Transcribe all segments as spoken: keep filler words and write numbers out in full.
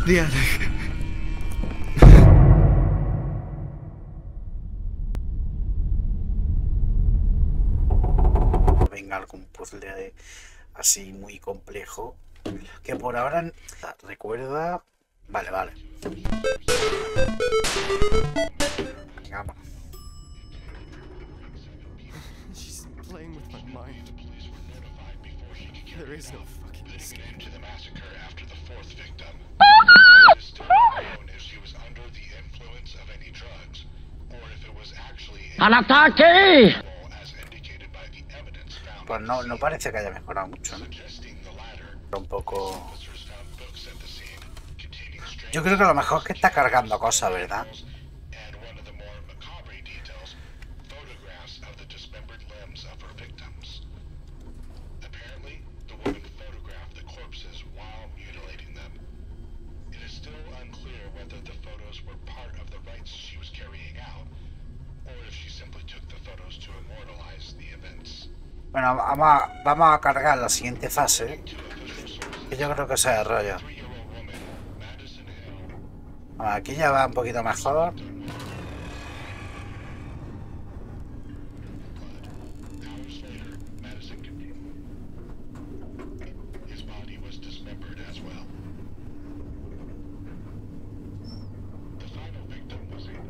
Diana. Venga, algún puzzle así muy complejo. Que por ahora recuerda. Vale, vale. Venga, vamos. She's playing with my mind. There is no fucking escape. To the massacre after the fourth victim. It is still unknown if she was under the influence of any drugs, or if it was actually ¡Al ataque! as indicated by the evidence found. Pues no, no parece que haya mejorado mucho, ¿no? Suggesting the latter. Un poco. Officers found books at the scene containing strange Yo creo que lo mejor es que está cargando cosas, ¿verdad? and one of the more macabre details, photographs of the dismembered limbs of her victims. Apparently, the woman photographed the corpses while mutilating them. It is still unclear whether the photos were part of the rites she was carrying out, or if she simply took the photos to immortalize the events. Bueno, vamos a, vamos a cargar la siguiente fase. Que yo creo que se desarrolla. Three-year-old woman, Madison Hill, Bueno, aquí ya va un poquito mejor. hours later, Madison continued. His body was dismembered as well. The final victim was a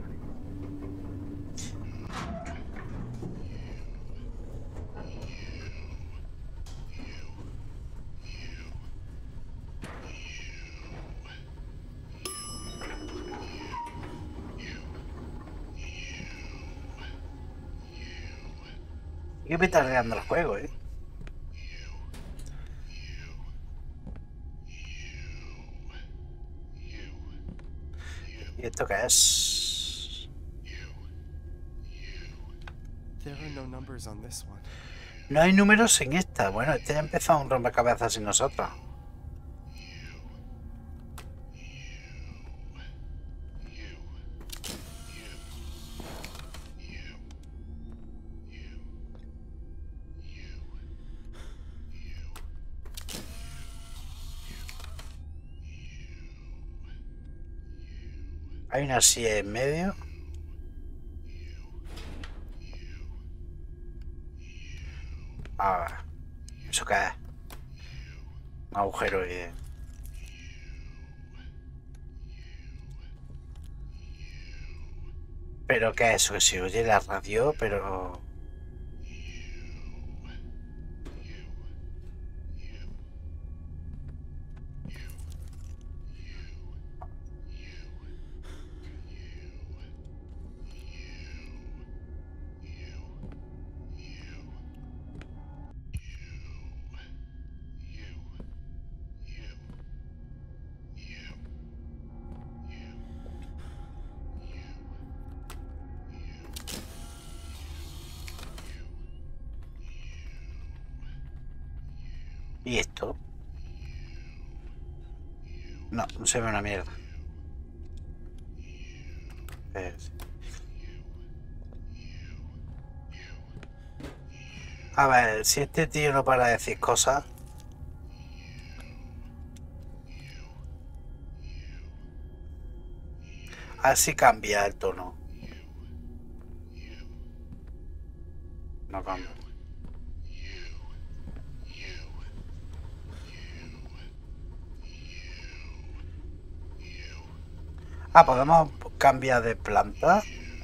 Hay que petardeando el juego, ¿eh? ¿Y esto qué es? There are no numbers on this one. No hay números en esta. Bueno, este ya ha empezado un rompecabezas sin nosotros. Hay una silla en medio. Ah, ¿eso qué es? Un agujero y... ¿Pero qué es eso? Que se oye la radio, pero... ¿Y esto? No, no se ve una mierda. Es- A ver, si este tío no para de decir cosas... Así cambia el tono. No cambia. Ah, podemos cambiar de planta.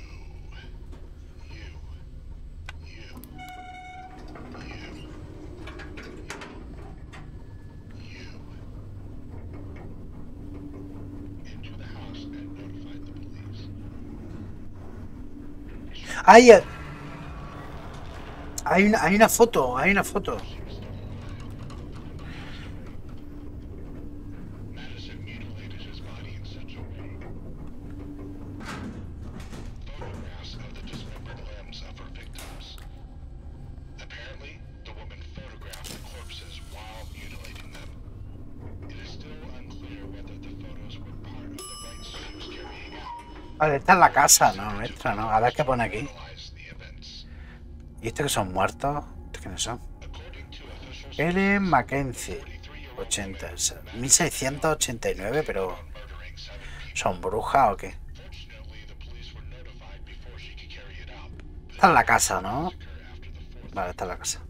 into the house and notified the police. ¡Ay! eh, Hay una, hay una foto, hay una foto. Madison mutilated his body in such a way. Photographs of the dismembered limbs of her victims. Apparently, the woman photographed the corpses while mutilating them. It is still unclear whether the photos were part of the rites she was carrying out. Vale, esta es la casa, no nuestra, ¿no? A ver qué pone aquí. Analyze the events. ¿Y estos que son muertos? ¿Estos quiénes son? According to officials, Ellen Mackenzie, forty-three-year-old ochenta, mil seiscientos ochenta y nueve, pero ¿Son brujas o qué? Fortunately, the police were notified before she could carry it out. Está en la casa, ¿no? Occur after the fourth. Vale, está en la casa.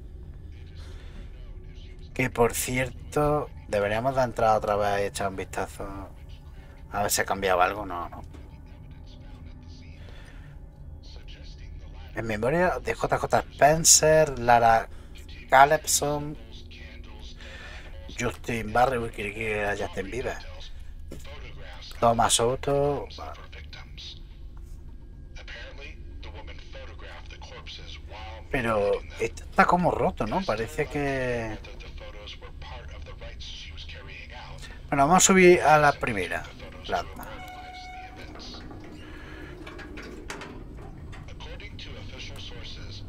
Que por cierto, deberíamos de entrar otra vez y echar un vistazo. A ver si ha cambiado algo. No, no. Suggesting the latter En memoria de J J Spencer, Lara Calebson, candles, dead animals, Justin Barry, uy, creí que era Justin Bieber, details, photographs of Thomas Soto. her victims. Apparently, the woman photographed the corpses while Pero mutilating them. esto está como roto, ¿no? Parece que... Whether the photos were part of the rites she was carrying out. Bueno, vamos a subir a la primera planta. According to official sources,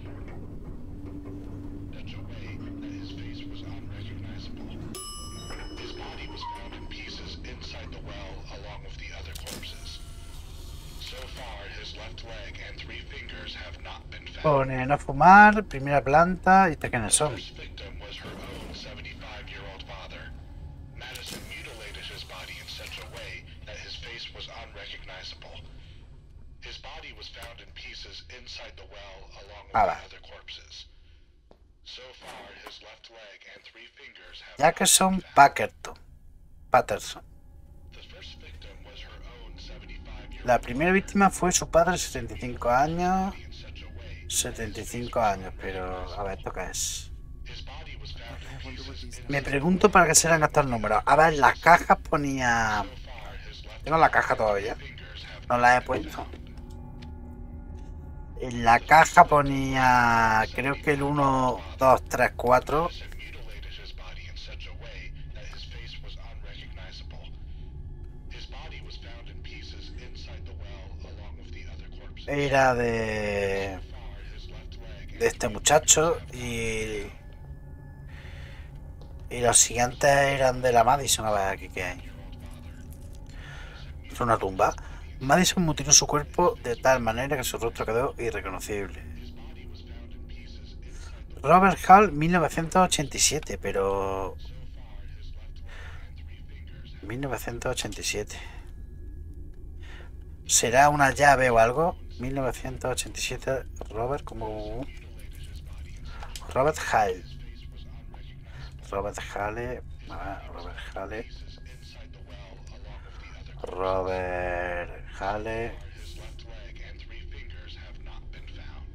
such a way that his face was unrecognizable. His body was found in pieces inside the well along with the other corpses. So far, his left leg and three fingers have not been found. Pone no fumar, primera planta. ¿Y este quiénes son? First victim was her own seventy-five-year-old father. Madison mutilated his body in such a way that his face was unrecognizable. His body was found in pieces inside the well along with Ah, the va. other corpses. So far, his left leg and three fingers have Jackson Packerton. Patterson. The first victim was her own seventy-five-year-old La primera víctima fue su padre, setenta y cinco años. in such a way. setenta y cinco años, pero a ver, ¿esto qué es? His body was found in I wonder what pieces. these Me pregunto para qué serán estos números. A ver, las cajas ponía... So far, his left Tengo la caja todavía. fingers have No la he puesto. En la caja ponía... Creo que el uno, dos, tres, cuatro. Madison mutilated his body in such a way that his face was unrecognizable. His body was found in pieces inside the well along with the other corpses. Era de... So far, his left leg de este muchacho y... Y los siguientes eran de la Madison. A ver, aquí qué hay. Es una tumba. Madison mutiló su cuerpo de tal manera que su rostro quedó irreconocible. Robert Hall, mil novecientos ochenta y siete, pero... mil novecientos ochenta y siete. ¿Será una llave o algo? mil novecientos ochenta y siete, Robert, como... Robert Hall. Robert Hale. Ah, Robert Hale. Robert Hale. his left leg and three fingers have not been found.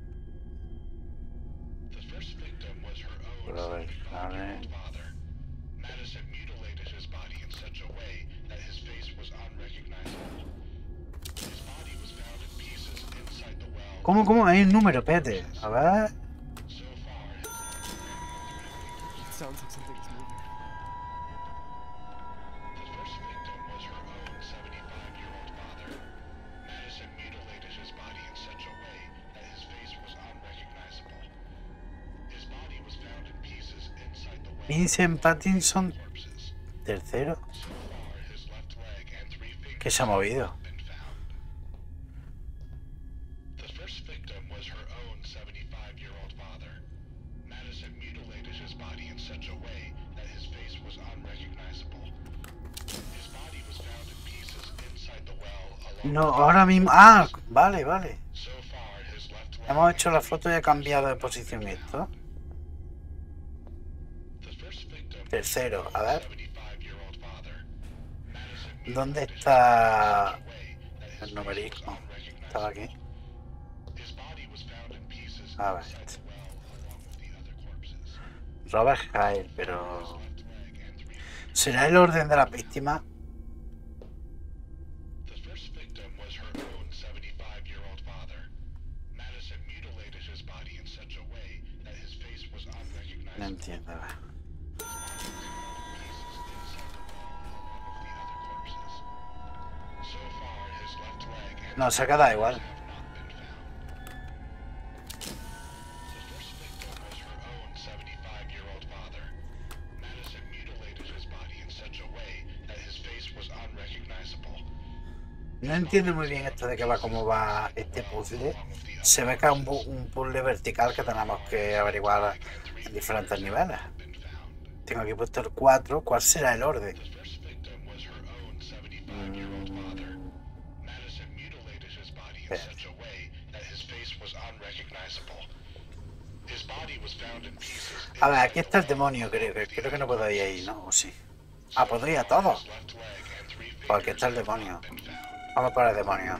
The first victim was her own Robert Hale. seventy-five-year-old father. Madison mutilated his body in such a way that his face was unrecognizable. His body was found in pieces inside the well. ¿Cómo, cómo? Hay un número, espérate. A ver. So far, his It sounds like something's moving. The first victim was her own seventy-five-year-old father. Madison mutilated his body in such a way that his face was unrecognizable. His body was found in pieces inside the well Vincent Pattinson, corpses. tercero. So far, his left leg and three fingers ¿Qué se ha movido? have been found. The first victim was her own seventy-five-year-old father. Madison mutilated his body in such a way that his face was unrecognizable. His body was found in pieces inside the well along No, ahora mismo... Ah, vale, vale. So far, his left leg Hemos hecho la foto y ha cambiado de posición esto. The first victim Tercero, a ver. seventy-five-year-old father. Madison ¿Dónde está way that his el numerismo? Estaba aquí. His body was found in pieces A ver. inside the well along with the other corpses. Robert Hale, pero... Left leg and three. ¿Será el orden de las víctimas? The first victim was her own seventy-five-year-old father. Madison mutilated his body in such a way that his face was No unrecognizable. entiendo. a ver. So far, his left leg and No, se ha quedado igual. have not been found. The first victim was her own seventy-five-year-old father. Madison mutilated his body in such a way that his face was unrecognizable. No entiendo muy bien esto de que va, cómo va este puzzle. Se ve que es un, bu- un puzzle vertical que tenemos que averiguar en diferentes niveles. Tengo aquí puesto el cuatro. ¿Cuál será el orden? The first victim was her own seventy-five-year-old seventy-one-year-old father. Madison mutilated his body in such a way that his face was unrecognizable. His body was found in pieces. A ver, aquí está el demonio, creo que creo que no puedo ir ahí, ¿no? ¿O sí? Ah, puedo ir a todos. Pues aquí está el demonio. Vamos para el demonio.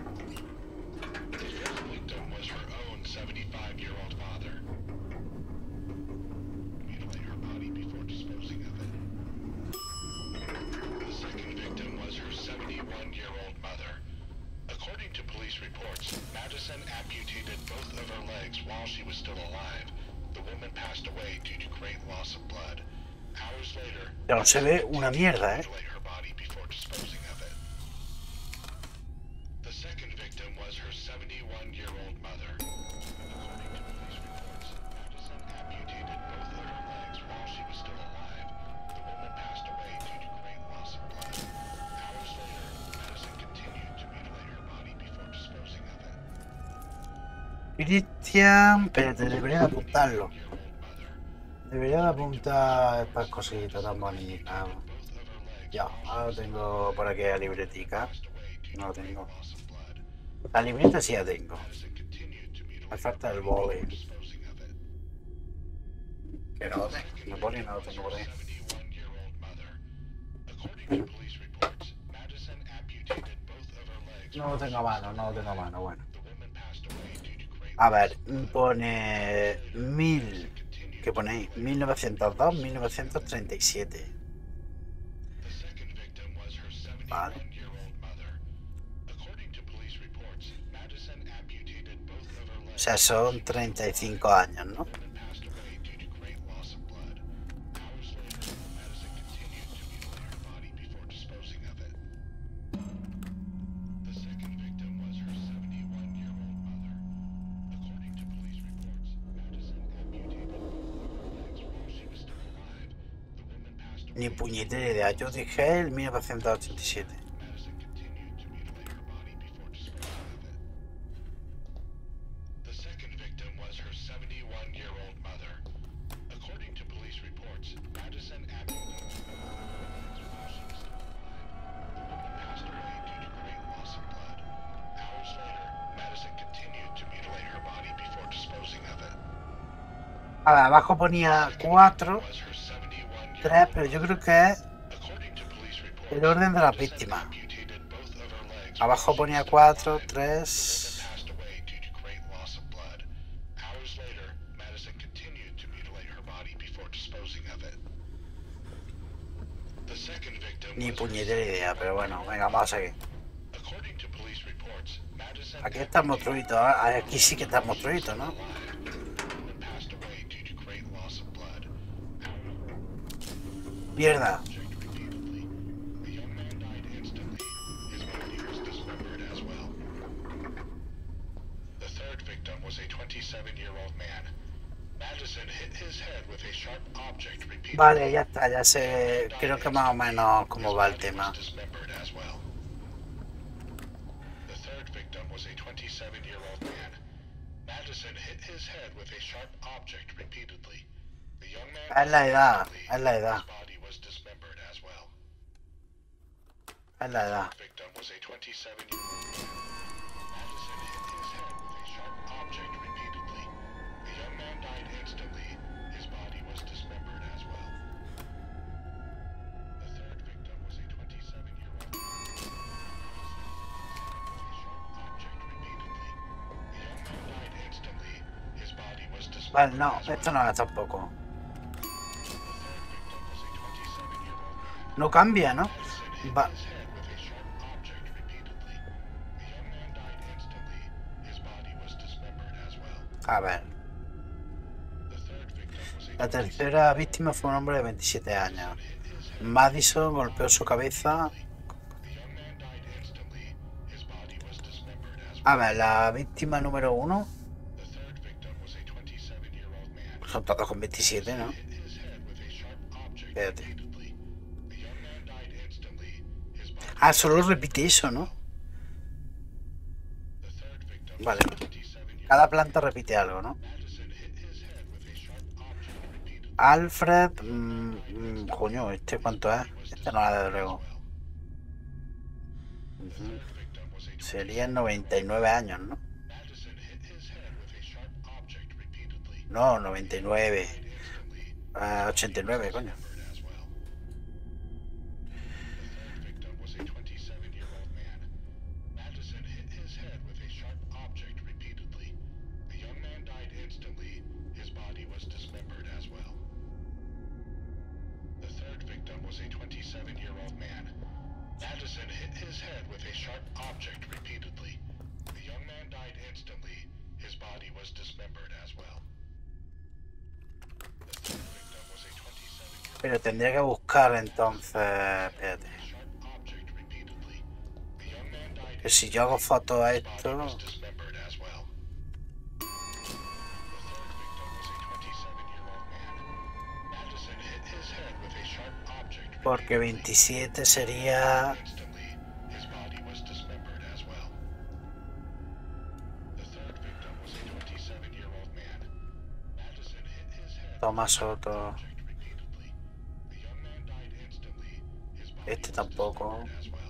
Madison amputated both of her legs while she was still alive. The woman passed away due to great loss of blood. Hours later, Pero se ve una mierda, ¿eh? her body before disposing of it. The second victim was her seventy-one-year-old mother. According to police reports, Madison amputated both of her legs while she was still alive. The woman passed away due to great loss of blood. Hours later, Madison continued to mutilate her body before disposing of it. Cristian, espérate, debería de apuntarlo. Debería de apuntar estas cositas tan bonitas. Ya, ahora lo tengo por aquí la libretica. No lo tengo. La libreta sí la tengo. Me falta el boli. Que no lo tengo. El boli no lo tengo por ahí. No lo tengo a mano, no lo tengo a mano, bueno. A ver, pone mil, ¿qué ponéis? mil novecientos dos, mil novecientos treinta y siete. Vale. O sea, son treinta y cinco años, ¿no? Ni puñetera idea, yo dije el mil novecientos ochenta y siete. A ver, abajo ponía cuatro. tres, pero yo creo que es el orden de las víctimas. Abajo ponía cuatro, tres. Ni puñetera idea, pero bueno, venga, vamos a seguir. Aquí está el monstruito, aquí sí que está el monstruito, ¿no? Mierda. Vale, ya está, ya sé, creo que más o menos cómo va el tema. Es la edad, es la edad. Es la edad. Vale, no, esto no es tampoco. No cambia, ¿no? Va. A ver. La tercera víctima fue un hombre de veintisiete años. Madison golpeó su cabeza. A ver, la víctima número uno. Son todos con veintisiete, ¿no? Espérate. Ah, solo repite eso, ¿no? Vale. Cada planta repite algo, ¿no? Alfred... Mmm, coño, ¿este cuánto es? Este no es, desde luego. Uh-huh. Serían noventa y nueve años, ¿no? No, noventa y nueve. Uh, ochenta y nueve, coño. Pero tendría que buscar entonces. Espérate. Que si yo hago fotos a esto. Porque veintisiete sería. Thomas Soto. Este tampoco.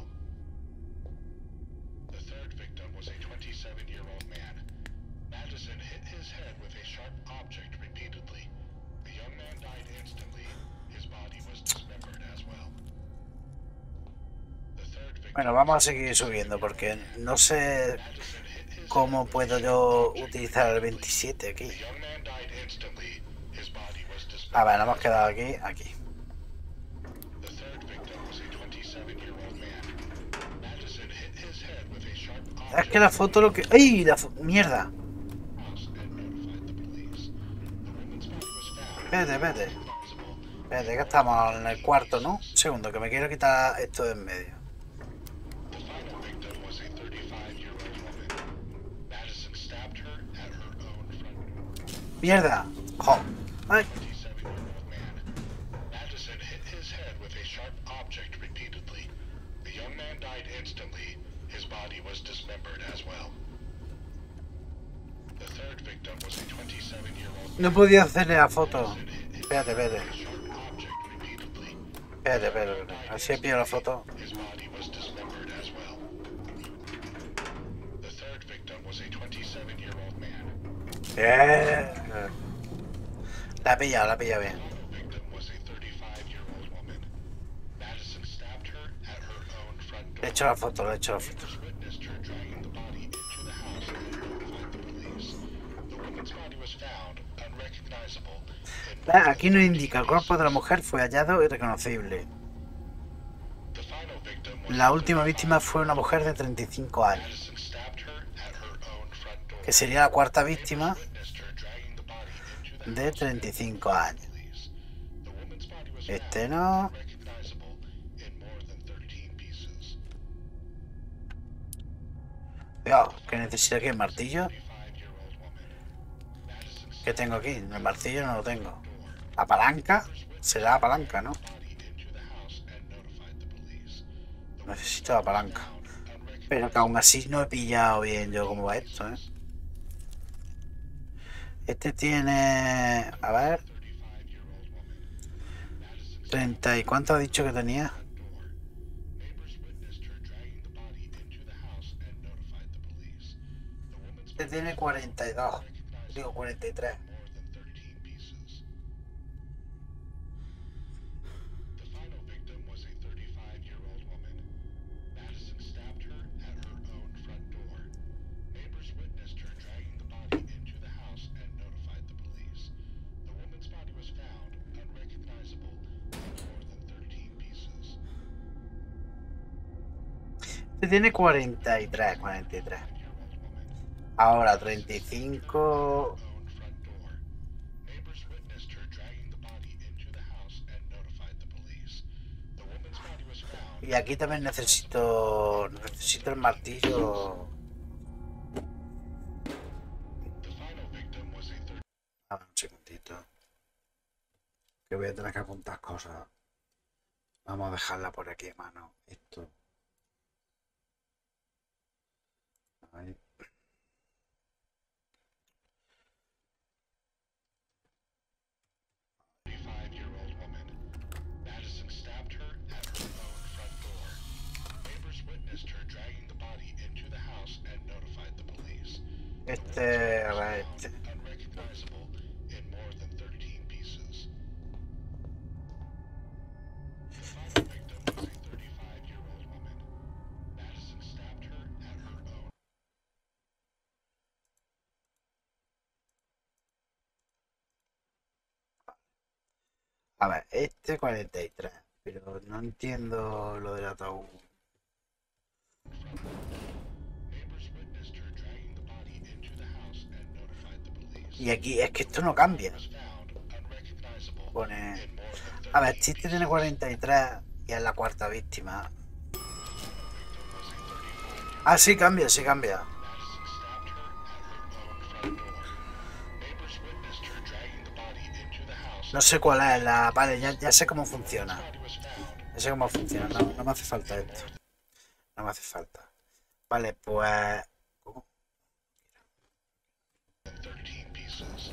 Bueno, vamos a seguir subiendo porque no sé cómo puedo yo utilizar el veintisiete aquí. A ver, nos hemos quedado aquí, aquí. Es que la foto lo que... ¡Ay! La fo... ¡Mierda! Vete, vete. Vete, que estamos en el cuarto, ¿no? Un segundo, que me quiero quitar esto de en medio. ¡Mierda! ¡Jo! ¡Ay! No podía hacerle la foto. Espérate, espérate. Espérate, espérate. Así pillo la foto. Bien. La he pillado, la he pillado bien. Le he hecho la foto, le he hecho la foto. Aquí nos indica el cuerpo de la mujer fue hallado irreconocible. La última víctima fue una mujer de treinta y cinco años, que sería la cuarta víctima de treinta y cinco años. Este no. Cuidado, que necesito aquí el martillo. ¿Qué tengo aquí? El martillo no lo tengo. La palanca. Será la palanca, ¿no? Necesito la palanca. Pero que aún así no he pillado bien yo cómo va esto, ¿eh? Este tiene... A ver... treinta y... ¿Cuánto ha dicho que tenía? Este tiene cuarenta y dos. Digo cuarenta y tres. Este tiene cuarenta y tres, cuarenta y tres. Ahora treinta y cinco. Y aquí también necesito necesito el martillo. A ver, un segundito, que voy a tener que apuntar cosas. Vamos a dejarla por aquí, mano. Esto. Ahí. Este, a ver, este. Unrecognizable in more than thirteen pieces. The final victim was a thirty-five-year-old woman. Madison stabbed her at her own. A ver, este cuarenta y tres, pero no entiendo lo del ataúd. Neighbors witnessed her dragging the body into the house and notified the police. Y aquí es que esto no cambia. Was found unrecognizable Pone... in more than A ver, thirteen Chiste tiene cuarenta y tres y es la cuarta víctima. Ah, sí cambia, sí cambia. Madison stabbed her at her own front door. Neighbors witnessed her dragging the body into the house. No sé cuál es la... Vale, ya, ya sé cómo funciona. The body was found Ya sé cómo funciona. No, no me hace falta esto. No me hace falta. Vale, pues... ¿Cómo? in thirteen pieces.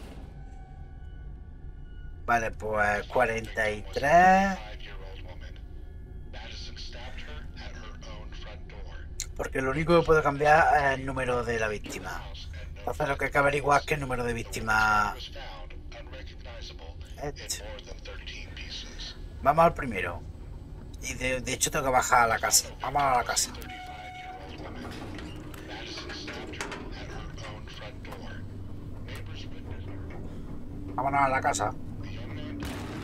Vale, pues cuarenta y tres... Five-year-old woman. Madison stabbed her at her own front door. Porque lo único que puede cambiar es el número de la víctima. House and Entonces lo que hay que averiguar es qué número de víctima... was found unrecognizable Este. in more than thirteen pieces. Vamos al primero. Y de, de hecho tengo que bajar a la casa. Vamos a la casa. thirty-five-year-old woman. Madison stabbed her at her own front door. Neighbors witnessed Vámonos a la casa. the young man.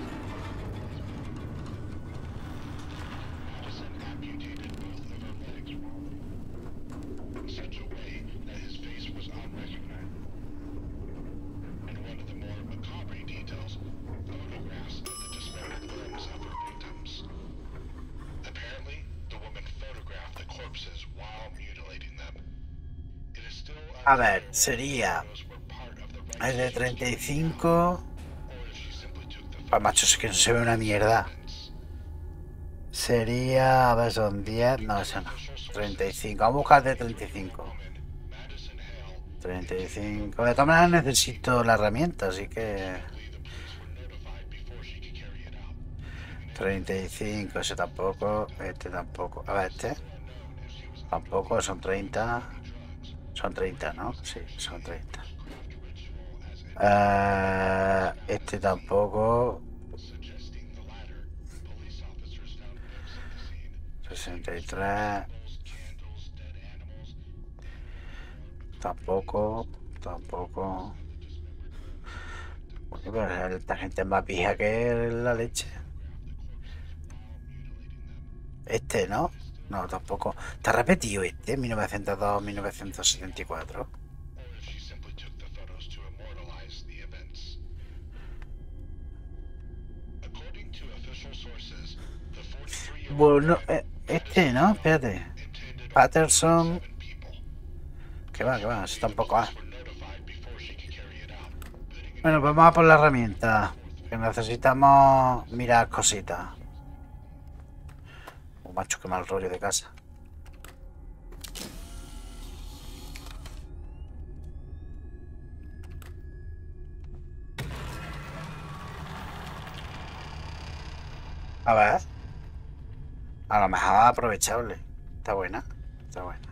Madison amputated both of her legs in such a way that his face was unrecognizable. And one of the more macabre details, photographs of the dismembered limbs of her victims. Apparently, the woman photographed the corpses while mutilating them. It is still A ver, unclear sería if those were part of the el de registration treinta y cinco... or if she simply took the Pues macho, es que no se ve una mierda. evidence. Sería... A ver, son diez... No, eso no. treinta y cinco. Vamos a buscar de treinta y cinco. Madison Hale, treinta y cinco. De todas maneras necesito la herramienta, así que... the police were notified before she could carry it out. treinta y cinco, ese tampoco. Este tampoco. A ver, este. Tampoco, son treinta. Son treinta, ¿no? Sí, son treinta. Eh, este tampoco. Suggesting the latter, police officers found notes at the scene. sesenta y tres. Candles, dead animals, Tampoco. Tampoco. Bueno, pero esta gente es más vieja que la leche. Este, ¿no? No, tampoco. Está repetido este, mil novecientos dos, mil novecientos setenta y cuatro. or if she simply took the photos to immortalize the events. According to official sources, the forty-three-year-old Bueno, eh, este, ¿no? Espérate. intended Patterson. seven people. Que va, que va, eso tampoco va. Were notified before she could carry it out, putting Bueno, pues vamos a por la herramienta. Que necesitamos mirar cositas. Oh, macho, qué mal rollo de casa. A ver. A lo mejor aprovechable. Está buena. Está buena.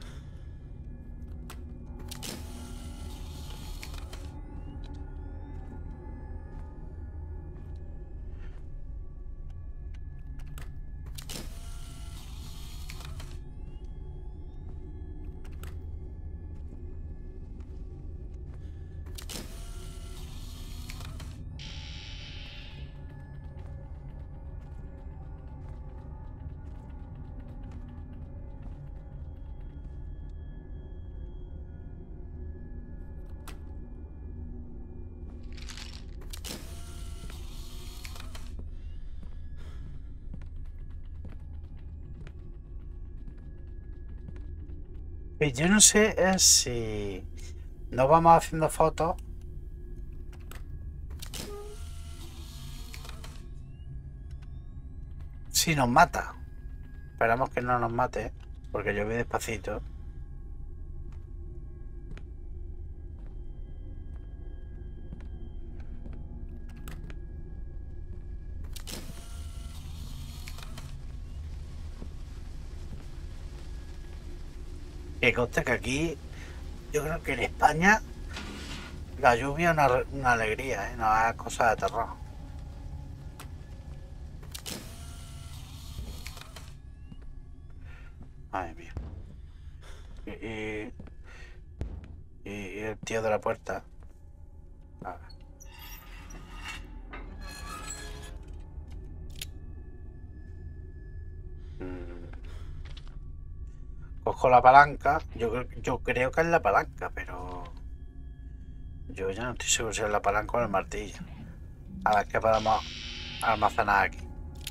Pues yo no sé eh, si nos vamos haciendo fotos. Si nos mata. Esperamos que no nos mate, porque yo voy despacito. Que conste que aquí, yo creo que en España La lluvia es una, una alegría, ¿eh? No es cosa de terror. Madre mía. Y, y, y el tío de la puerta. A ver. Mm. Cojo la palanca. Yo, yo creo que es la palanca, pero... Yo ya no estoy seguro si es la palanca o el martillo. A ver qué podemos almacenar aquí.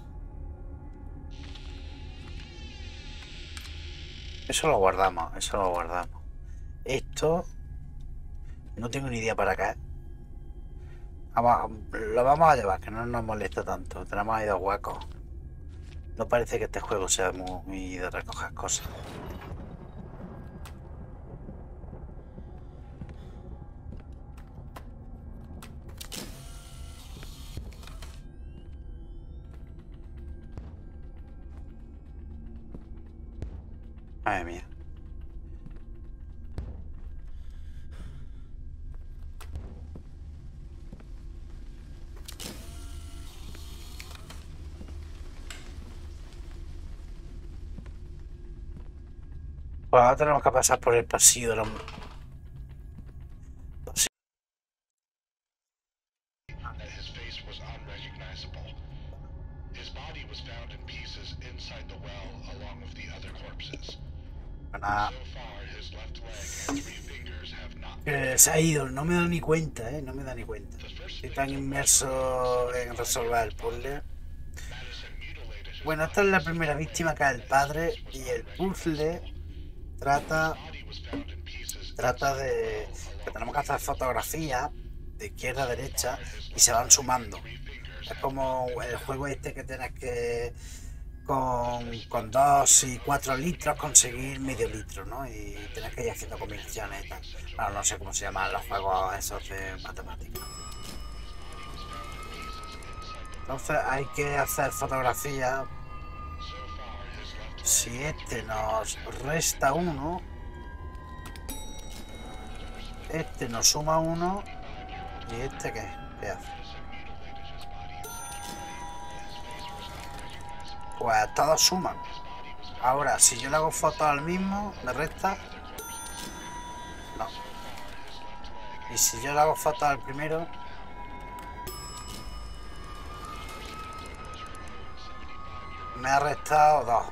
Eso lo guardamos, eso lo guardamos. Esto... No tengo ni idea para qué. Vamos, lo vamos a llevar, que no nos molesta tanto. Tenemos ahí dos huecos. No parece que este juego sea muy, muy de recoger cosas. Madre mía. Pues ahora tenemos que pasar por el pasillo de los... His face was unrecognizable. His body was found in pieces inside the well along with the other corpses. Nada. So far, his left leg and three fingers have not Eh, se ha ido, no me da ni cuenta, eh, no me da ni cuenta. Estoy tan inmerso en resolver el puzzle. Bueno, esta es la primera víctima, que es el padre, y el puzzle trata trata de que tenemos que hacer fotografías de izquierda a derecha y se van sumando. Es como el juego este que tienes que con, con dos y cuatro litros conseguir medio litro, ¿no? Y tienes que ir haciendo combinaciones y tal. Bueno, no sé cómo se llaman los juegos esos de matemáticas. Entonces hay que hacer fotografías. Si este nos resta uno, este nos suma uno, y este qué, qué hace. Pues todos suman. Ahora, si yo le hago fotos al mismo, ¿me resta? No. Y si yo le hago fotos al primero, me ha restado dos.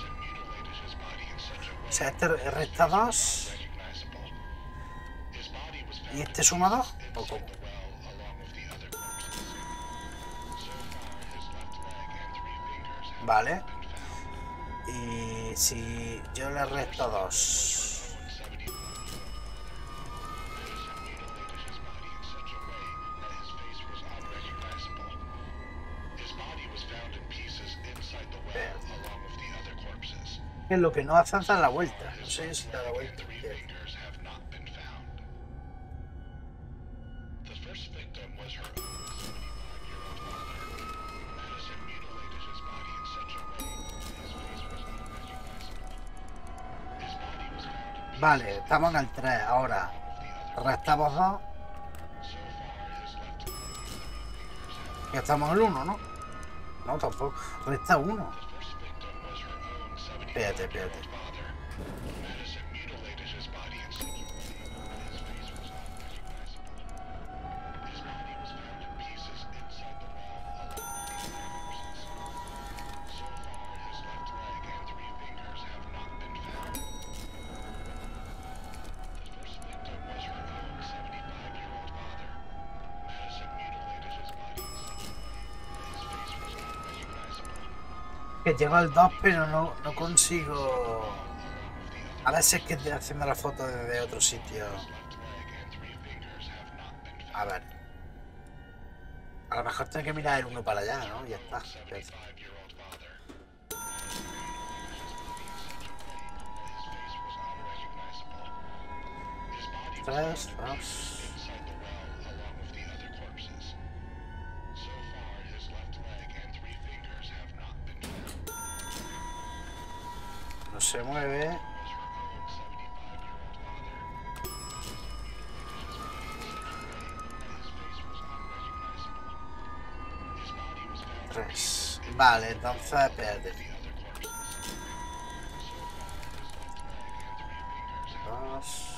O sea, este resta dos. ¿Y este suma dos? ¿O cómo? Vale. Y si yo le resto dos. ¿Qué es lo que no hace? Dar la vuelta. No sé si da la vuelta. Vale, estamos en el tres ahora. Restamos dos. Ya estamos en el uno, ¿no? No, tampoco. Resta uno. Espérate, espérate. Que llego al dos, pero no, no consigo. A veces que estoy haciendo la foto desde otro sitio. A ver. A lo mejor tengo que mirar el uno para allá, ¿no? Ya está. Tres, dos. No se mueve. tres. Vale, entonces, espérate. Dos.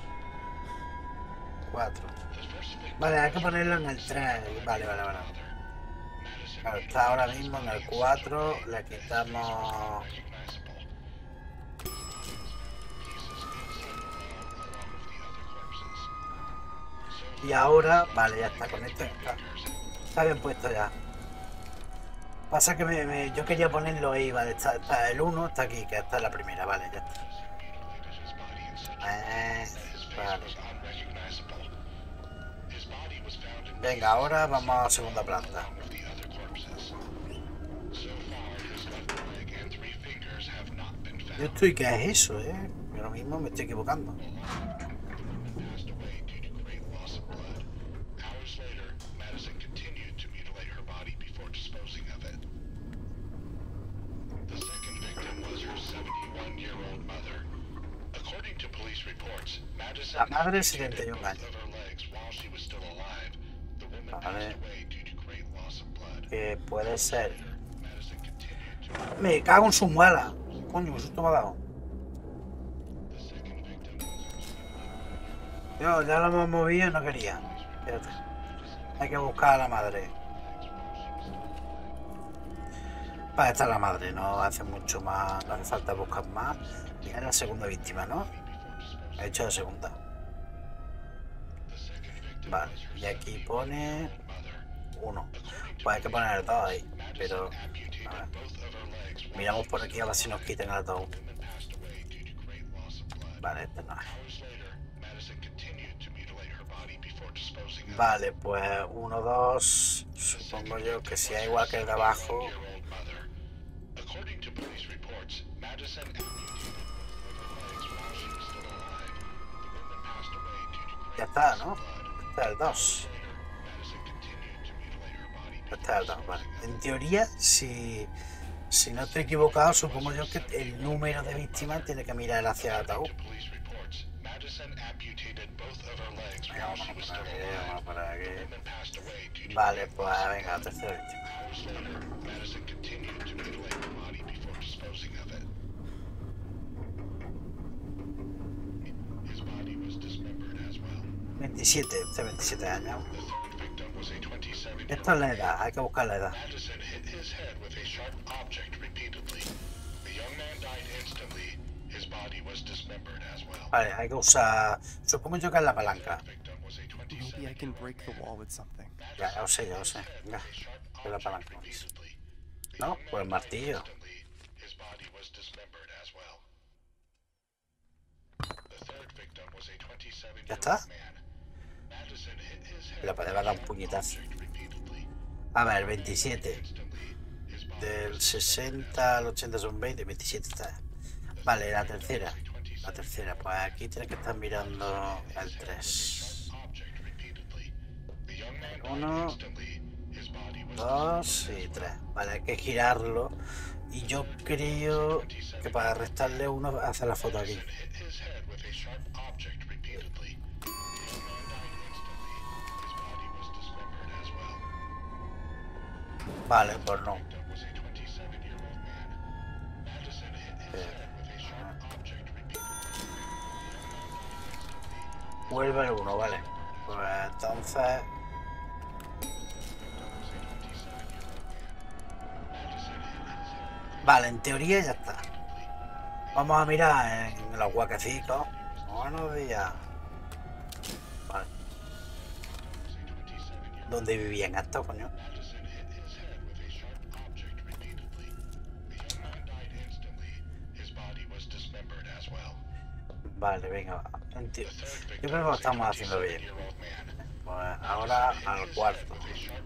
Cuatro. Vale, hay que ponerlo en el tres. Vale, vale, vale. Claro, está ahora mismo en el cuatro. Le quitamos... Y ahora, vale, ya está, con esto está, está bien puesto ya. Pasa que me, me, yo quería ponerlo ahí, vale, está, está el uno, está aquí, que está en la primera, vale, ya está. Eh, vale. Venga, ahora vamos a segunda planta. Yo estoy, ¿qué es eso, eh? Yo lo mismo me estoy equivocando. La madre de setenta y un años. Vale. Que puede ser. Me cago en su muela. Coño, qué susto me ha dado. Yo, ya lo hemos movido y no quería. Espérate. Hay que buscar a la madre. Vale, esta es la madre, no hace mucho más, no hace falta buscar más. Y es la segunda víctima, ¿no? He hecho la segunda. Vale, y aquí pone uno. Pues hay que poner dos ahí, pero a ver. Miramos por aquí a ver si nos quitan el ataúd. Vale, este no es. Vale, pues uno, dos. Supongo yo que sea igual que el de abajo. Ya está, ¿no? Este es el dos. Este es el dos, vale. En teoría, si, si no estoy equivocado, supongo yo que el número de víctimas tiene que mirar hacia el ataúd. Venga, vamos a poner aquí, vamos a poner aquí. Vale, pues venga, tercera víctima. veintisiete, este veintisiete años. Esto es la edad, hay que buscar la edad. Vale, hay que usar... Supongo yo que es la palanca. Maybe I can break the wall with something. Ya, ya lo sé, ya lo sé. Venga, es la palanca. ¿No? Pues el martillo. ¿Ya está? Le podemos dar un puñetazo. A ver, veintisiete. Del sesenta al ochenta son veinte, veintisiete está. Vale, la tercera. La tercera, pues aquí tiene que estar mirando el tres. uno, dos y tres. Vale, hay que girarlo. Y yo creo que para restarle uno hace la foto aquí. Vale, pues no. Vuelve el uno, vale. Pues entonces... Vale, en teoría ya está. Vamos a mirar en los huequecitos. Buenos días. Vale. ¿Dónde vivían estos, coño? Vale, venga. Yo creo que lo estamos haciendo bien. Pues ahora al cuarto.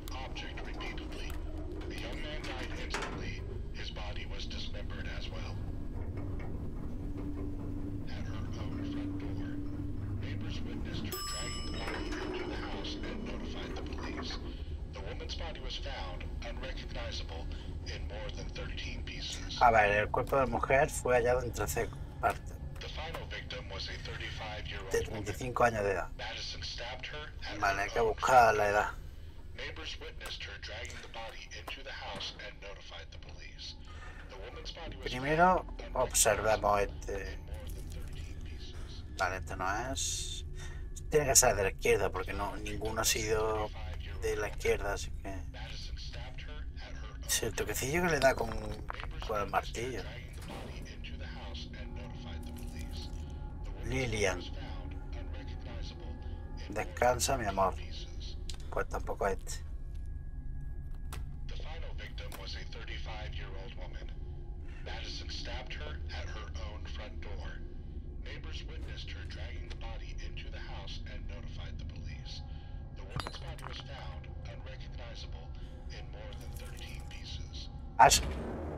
A ver, el cuerpo de mujer fue hallado en trece partes. De treinta y cinco años de edad. Vale, hay que buscar la edad. Neighbors witnessed her dragging the body into the house and notified the police. The woman's body was Primero found observemos este. in more than thirteen pieces. Vale, este no es. Tiene que ser de la izquierda porque no ninguno ha sido de la izquierda, así que. Madison stabbed her at her own. Es el toquecillo que le da con, con el martillo. Dragging the body into the house and notified the police. The woman Lillian, was found unrecognizable in descansa, mi amor. pieces. Pues tampoco este. The final victim was a thirty-five-year-old woman. Madison stabbed her at her own front door. Neighbors witnessed her dragging the body into the house and notified the police. The woman's body was found unrecognizable in more than thirteen pieces. Ashley.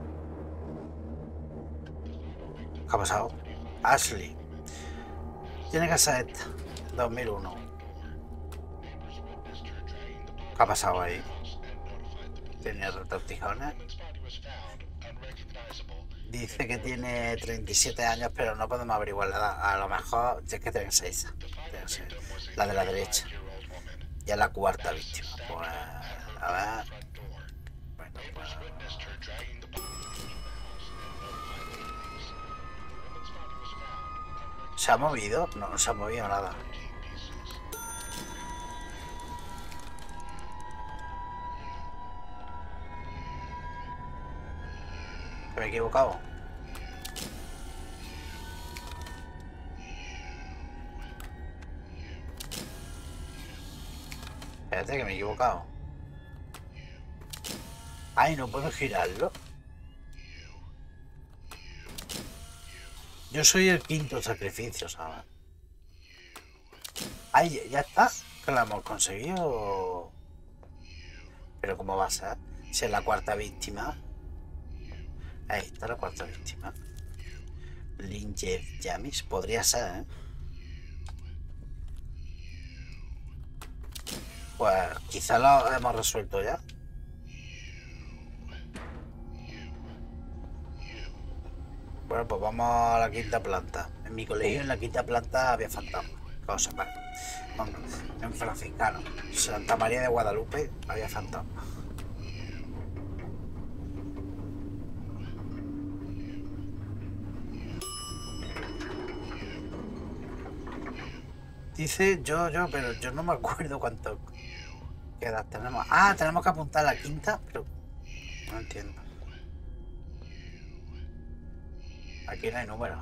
¿Qué ha pasado? Ashley. Tiene que ser esta. dos mil uno. Neighbors witnessed her dragging the body ¿Qué ha pasado ahí? into the house and notified the police. Tenía retortijones. The woman's body was found unrecognizable. Dice que tiene treinta y siete años, pero no podemos averiguar la edad. A lo mejor es que tiene seis. La de la derecha. Year-old woman. Ya la cuarta víctima. Pues, a ver. Front door. Bueno, pues, Neighbors witnessed her dragging the body into the house and notified the police. The woman's body was found ¿se ha movido? No, no se ha movido nada. thirteen pieces. ¿Me he equivocado? Espérate que me he equivocado. Ay, no puedo girarlo. Yo soy el quinto sacrificio, ¿sabes? Ay, ya está. Que lo hemos conseguido. Pero ¿cómo va a ser? Si es la cuarta víctima. Ahí está la cuarta víctima. Lynn Jeff Jamis. Podría ser, ¿eh? Pues quizá lo hemos resuelto ya. Bueno, pues vamos a la quinta planta. En mi colegio, en la quinta planta, había fantasmas. Cosas, vale. Bueno, en franciscano, Santa María de Guadalupe, había fantasmas. Dice yo, yo, pero yo no me acuerdo cuánto edad tenemos. Ah, tenemos que apuntar a la quinta, pero no entiendo. Aquí no hay número.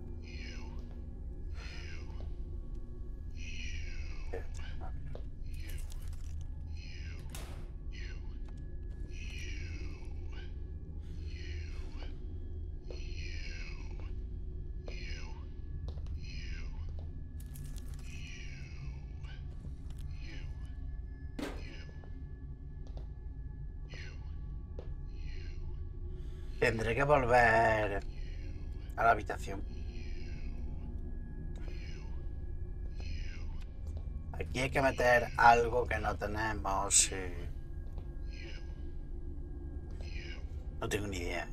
Tendré que volver a la habitación. Aquí hay que meter algo que no tenemos. eh. No tengo ni idea.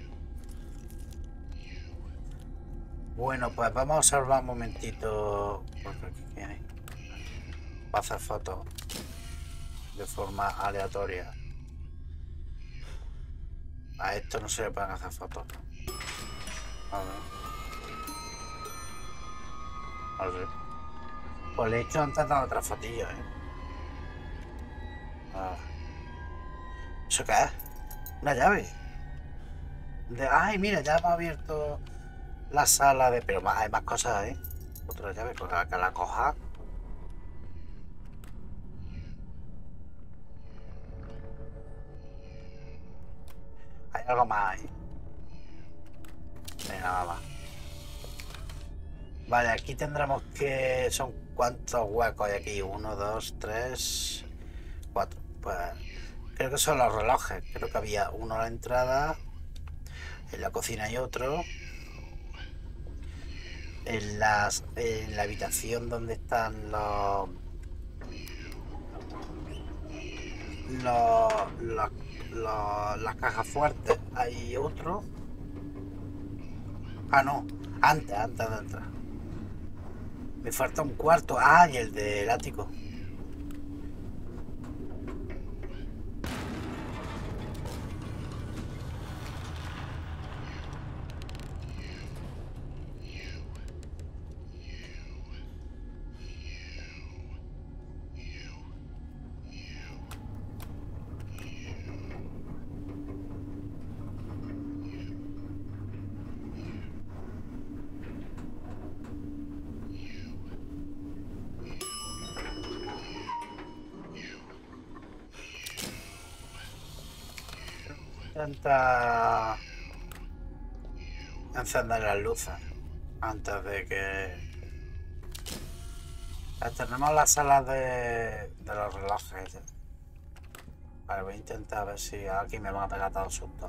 Bueno, pues vamos a observar un momentito. Porque aquí hay. Va a hacer fotos de forma aleatoria. A esto no se le pueden hacer fotos. A ver. A ver. Pues le he hecho antes de otra fotillo, ¿eh? A ver. ¿Eso qué es? Una llave. De... Ay, mira, ya hemos abierto la sala de... Pero más, hay más cosas, ¿eh? Otra llave, pues que la coja. Hay algo más ahí. No hay nada más. Vale, aquí tendremos que... Son cuántos huecos hay aquí. Uno, dos, tres, cuatro. Pues creo que son los relojes. Creo que había uno a la entrada. En la cocina hay otro. En, las, en la habitación donde están los... Los... los La, las cajas fuertes, hay otro. Ah, no, antes, antes de entrar. Me falta un cuarto. Ah, y el del ático. intentar encender las luces antes de que... Tenemos las salas de, de los relojes. Vale, voy a intentar ver si aquí me van a pegar todos sustos.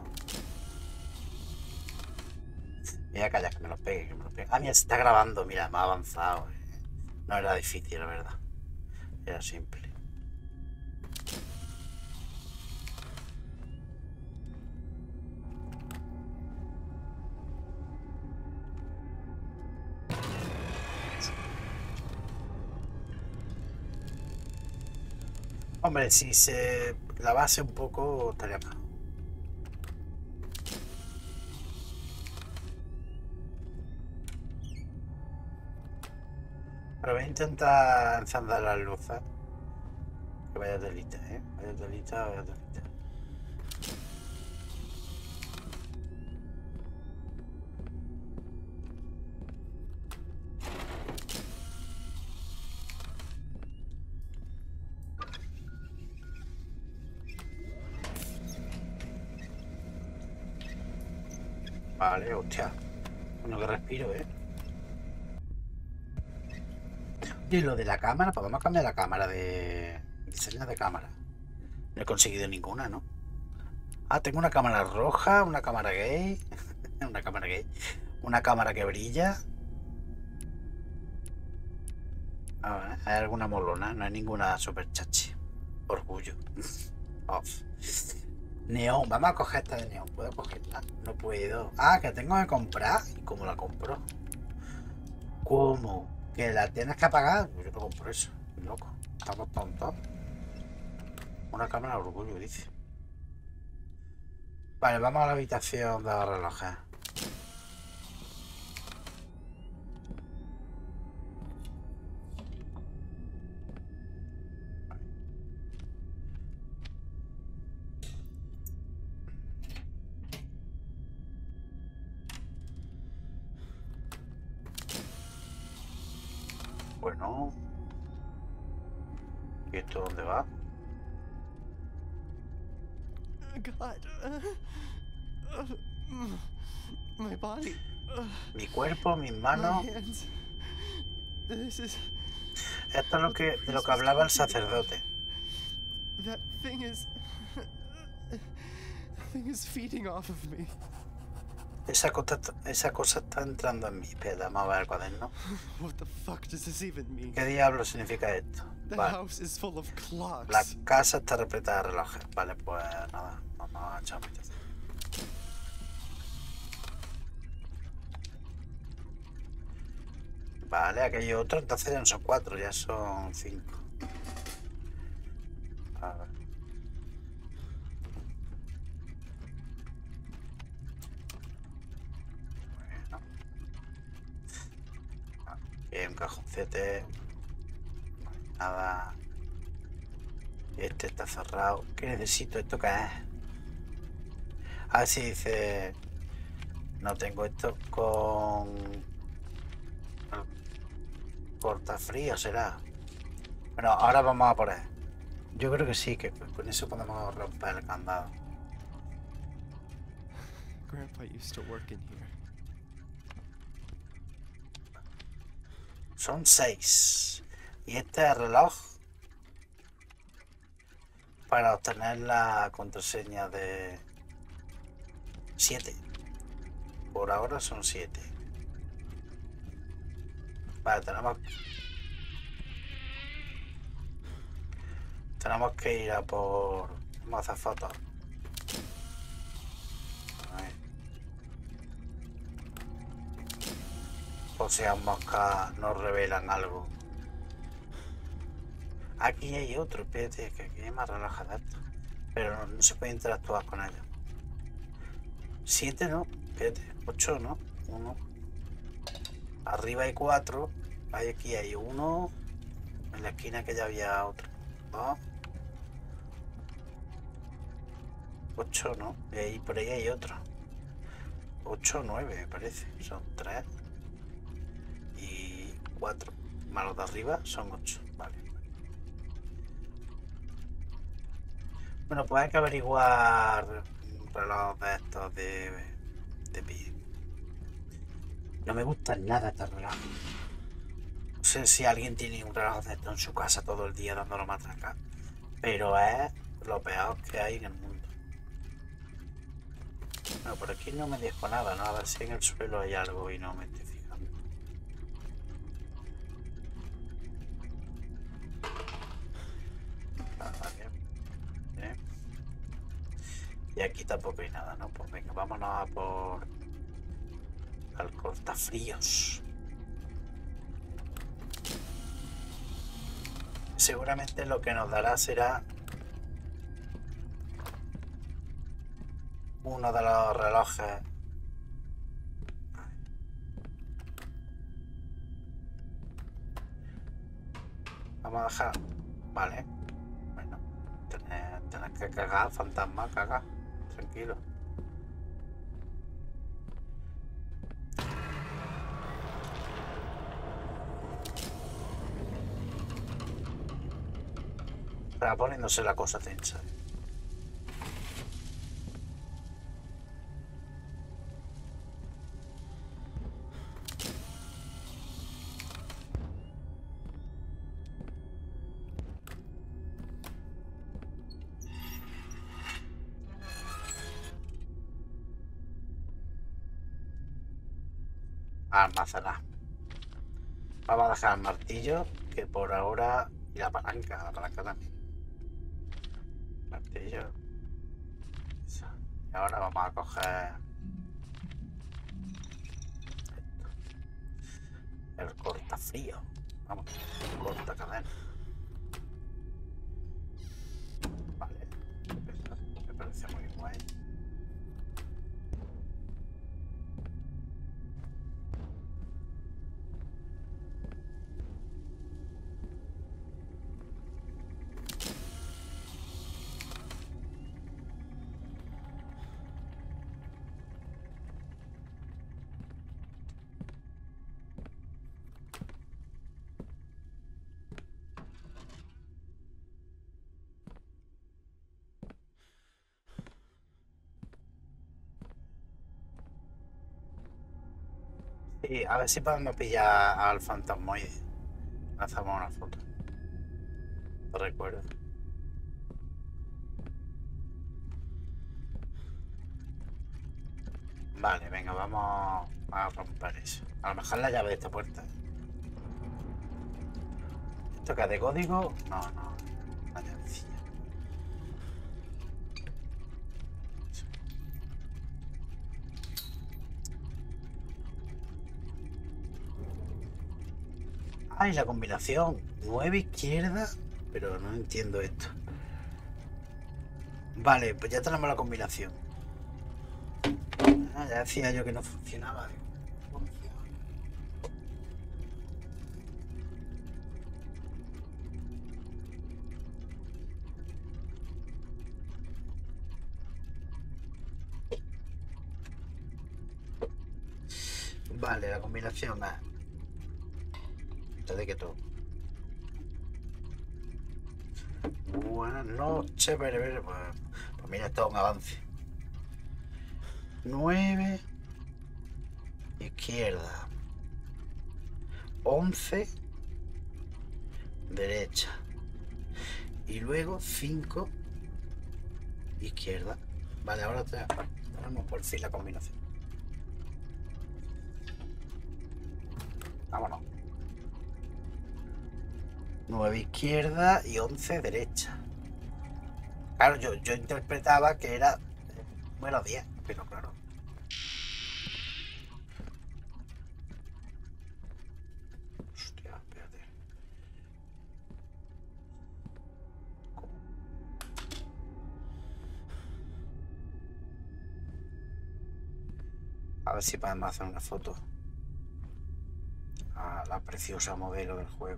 Mira, calla, que me los pegue, que me los pegue. Ah, mira, se está grabando, mira, me ha avanzado. No era difícil, la verdad. Era simple. Hombre, si se la base un poco estaría mal. Pero voy a intentar encender las luces. Que vaya telita, ¿eh? Vaya telita, vaya telita. Vale, hostia. Bueno, que respiro, ¿eh? Y lo de la cámara, pues vamos a cambiar la cámara de... diseño de cámara. No he conseguido ninguna, ¿no? Ah, tengo una cámara roja, una cámara gay. Una cámara gay. Una cámara que brilla. A ver, ¿hay alguna molona? No hay ninguna super chachi. Orgullo. Off. Neón, vamos a coger esta de neón. ¿Puedo cogerla? No puedo. Ah, que tengo que comprar. ¿Y cómo la compro? ¿Cómo? ¿Que la tienes que apagar? Yo no compro eso. Loco. Estamos tontos. Una cámara de orgullo, dice. Vale, vamos a la habitación de los relojes. Bueno. ¿Y esto dónde va? God. Uh, uh, my body. Uh, Mi cuerpo, mis my manos. hands. This is. Esto es lo que, de lo que hablaba el sacerdote. That thing is. That thing is feeding off of me. Esa cosa, esa cosa está entrando en mí. Espera, vamos a ver el cuaderno. What the fuck does this even mean? ¿Qué diablo significa esto? The Vale. house is full of clocks. La casa está repleta de relojes. Vale, pues nada, vamos a echar un vistazo. Vale, aquí hay otro, entonces ya no son cuatro, ya son cinco. A ver. Bueno. Aquí hay un cajoncete. Nada. Este está cerrado. ¿Qué necesito? ¿Esto qué es? Ah, sí, dice... No tengo esto con... Cortafrío, será. Bueno, ahora vamos a por él. Yo creo que sí, que con eso podemos romper el candado. Grandpa used to work in here. Son seis. Y este es el reloj para obtener la contraseña de siete. Por ahora son siete. Vale, tenemos tenemos que ir a por... Vamos a hacer fotos. Ahí. O sea, moscas nos revelan algo. Aquí hay otro, espérate, que aquí hay más relajada esto. Pero no, no se puede interactuar con ellos. Siete no, espérate, ocho no, uno. Arriba hay cuatro. Hay aquí hay uno. En la esquina que ya había otro. Dos. Ocho no. Y ahí, por ahí hay otro. Ocho, nueve me parece. Son tres. Y cuatro. Más los de arriba son ocho. Vale. Bueno, pues hay que averiguar reloj de estos de, de pie. No me gusta nada este reloj. No sé si alguien tiene un reloj de esto en su casa todo el día dándolo matraca, pero es lo peor que hay en el mundo. No, por aquí no me dejo nada, ¿no? A ver si en el suelo hay algo y no me estoy fijando. Ah, bien. Bien. Y aquí tampoco hay nada, ¿no? Pues venga, vámonos a por al cortafríos. Seguramente lo que nos dará será uno de los relojes. Vamos a dejar. Vale. Bueno. Tenés, tenés que cagar, fantasma, cagar. Tranquilo. Está poniéndose la cosa tensa. Almacenar. Vamos a dejar el martillo, que por ahora. Y la palanca, la palanca también. Martillo. Eso. Y ahora vamos a coger esto. El cortafrío. Vamos, el corta cadena. Vale. Me parece muy guay. Sí, a ver si podemos pillar al fantasmoide. Hacemos una foto. Te recuerdo. Vale, venga, vamos a romper eso. A lo mejor la llave de esta puerta. ¿Esto que es de código? No, no. La llavecilla. Ay, la combinación. nueve izquierda. Pero no entiendo esto. Vale, pues ya tenemos la combinación. Ah, ya decía yo que no funcionaba. Vale, la combinación es. ¿De qué todo? Buenas noches, pero, pero, pues, pues mira, esto es un avance. nueve izquierda, once derecha y luego cinco izquierda. Vale, ahora tenemos por fin la combinación. Vámonos. nueve izquierda y once derecha. Claro, yo, yo interpretaba que era bueno diez, pero claro. Hostia, espérate. A ver si podemos hacer una foto a la preciosa modelo del juego.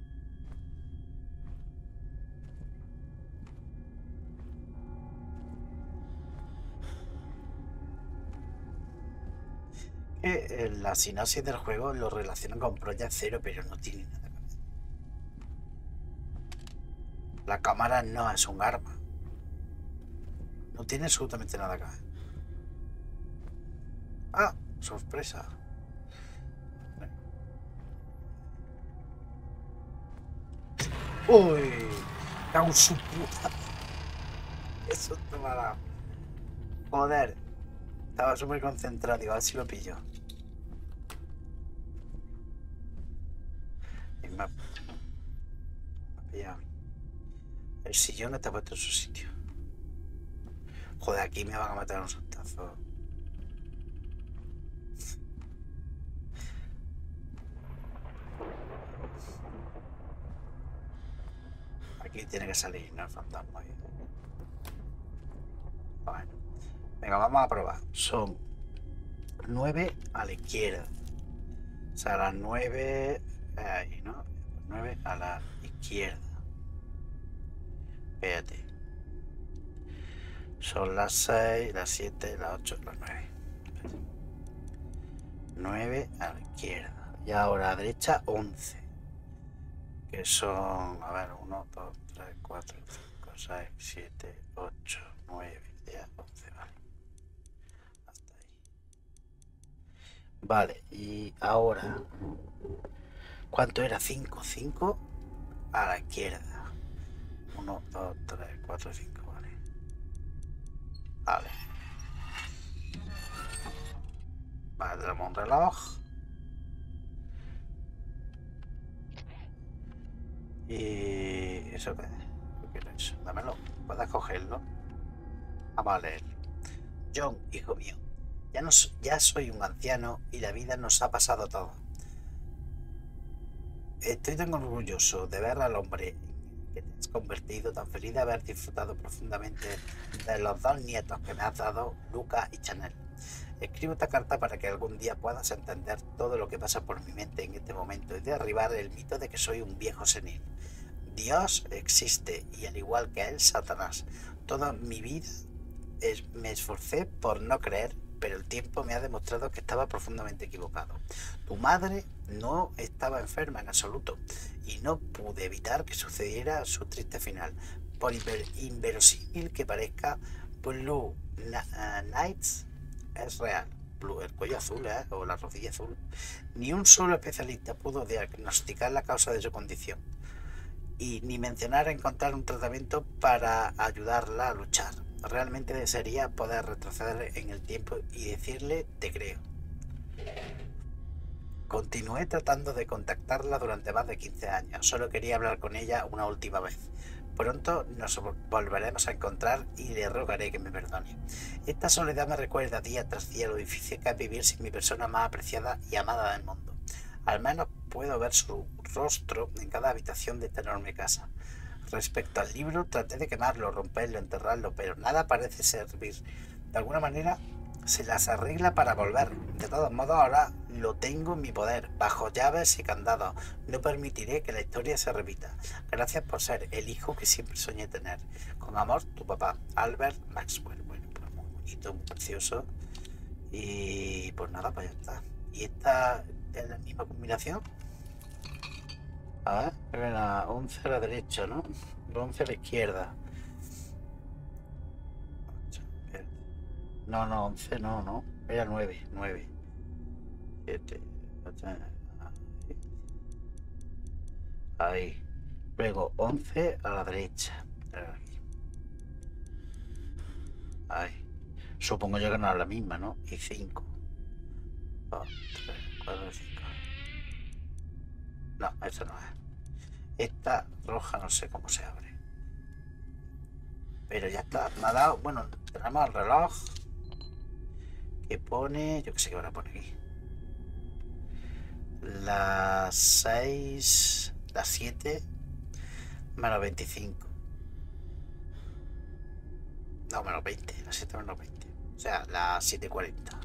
Eh, la sinopsis del juego lo relacionan con Project Zero, pero no tiene nada que ver. La cámara no es un arma. No tiene absolutamente nada acá. Ah, sorpresa. Uy, cago en su puta. Eso te me ha dado. Joder. Estaba súper concentrado, digo, a ver si lo pillo. Y me ha, me ha pillado. El sillón está puesto en su sitio. Joder, aquí me van a matar un saltazo. Aquí tiene que salir, ¿no? El fantasma. Bueno. Venga, vamos a probar. Son nueve a la izquierda. O sea, las nueve... Ahí, ¿no? nueve a la izquierda. Espérate. Son las seis, las siete, las ocho, las nueve. nueve a la izquierda. Y ahora a la derecha once. Que son, a ver, uno, dos, tres, cuatro, cinco, seis, siete, ocho, nueve, diez, once, vale. Hasta ahí. Vale, y ahora, ¿cuánto era? cinco, cinco a la izquierda. uno, dos, tres, cuatro, cinco, vale. Vale. Vale, tenemos un reloj. Y... ¿eso qué es? ¿Qué quiero eso? Dámelo. ¿Puedes cogerlo? Vamos a leerlo. John, hijo mío, ya, no, ya soy un anciano y la vida nos ha pasado todo. Estoy tan orgulloso de ver al hombre que te has convertido, tan feliz de haber disfrutado profundamente de los dos nietos que me has dado, Luca y Chanel. Escribo esta carta para que algún día puedas entender todo lo que pasa por mi mente en este momento y derribar el mito de que soy un viejo senil. Dios existe y al igual que él, Satanás. Toda mi vida es, me esforcé por no creer, pero el tiempo me ha demostrado que estaba profundamente equivocado. Tu madre no estaba enferma en absoluto y no pude evitar que sucediera su triste final. Por inver, inverosímil que parezca, Blue Nights es real. Blue, el cuello azul, ¿eh? O la rodilla azul. Ni un solo especialista pudo diagnosticar la causa de su condición y ni mencionar encontrar un tratamiento para ayudarla a luchar. Realmente desearía poder retroceder en el tiempo y decirle te creo. Continué tratando de contactarla durante más de quince años. Solo quería hablar con ella una última vez. Pronto nos volveremos a encontrar y le rogaré que me perdone. Esta soledad me recuerda día tras día lo difícil que es vivir sin mi persona más apreciada y amada del mundo. Al menos puedo ver su rostro en cada habitación de esta enorme casa. Respecto al libro, traté de quemarlo, romperlo, enterrarlo, pero nada parece servir. De alguna manera se las arregla para volver. De todos modos, ahora lo tengo en mi poder, bajo llaves y candados. No permitiré que la historia se repita. Gracias por ser el hijo que siempre soñé tener. Con amor, tu papá, Albert Maxwell. Bueno, pues muy bonito, muy precioso. Y pues nada, pues ya está. Y esta es la misma combinación. A ver, era once a la derecha, ¿no? once a la izquierda. No, no, once no, no. Era nueve, nueve. siete, ocho, ahí. Luego once a la derecha. Ahí. Supongo yo que no es la misma, ¿no? Y cinco. dos, tres, cuatro, cinco. No, esta no es. Esta roja no sé cómo se abre. Pero ya está. Me ha dado... Bueno, tenemos el reloj que pone... Yo qué sé qué van a poner aquí. Las seis... Las siete... Menos veinticinco. No, menos veinte. Las siete menos veinte. O sea, las siete cuarenta.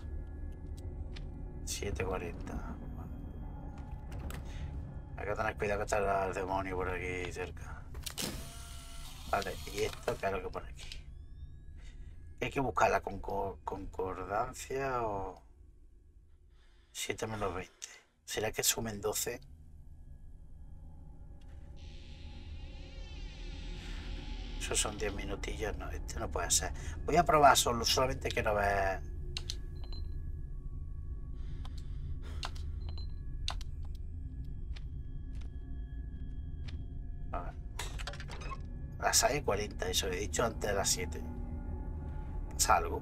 siete cuarenta. Hay que tener cuidado que está el demonio por aquí cerca. Vale, y esto, ¿qué es lo que pone aquí? Hay que buscar la concor concordancia o... siete menos veinte. ¿Será que sumen doce? Esos son diez minutillos, no, este no puede ser. Voy a probar solo, solamente quiero ver. A ver. Las seis y cuarenta, eso he dicho antes de las siete. ¿Pasa algo?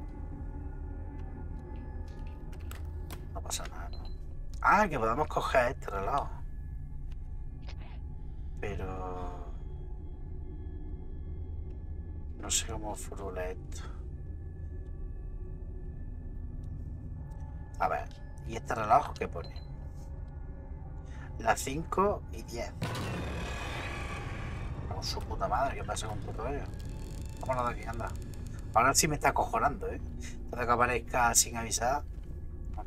No pasa nada, ¿no? Ah, que podemos coger este reloj. Pero... no sé cómo frula esto. A ver, ¿y este reloj qué pone? Las cinco y diez. Con su puta madre, ¿qué pasa con puto ello? Vámonos de aquí, anda. Ahora sí me está acojonando, ¿eh? Entonces que aparezca sin avisar. Bueno.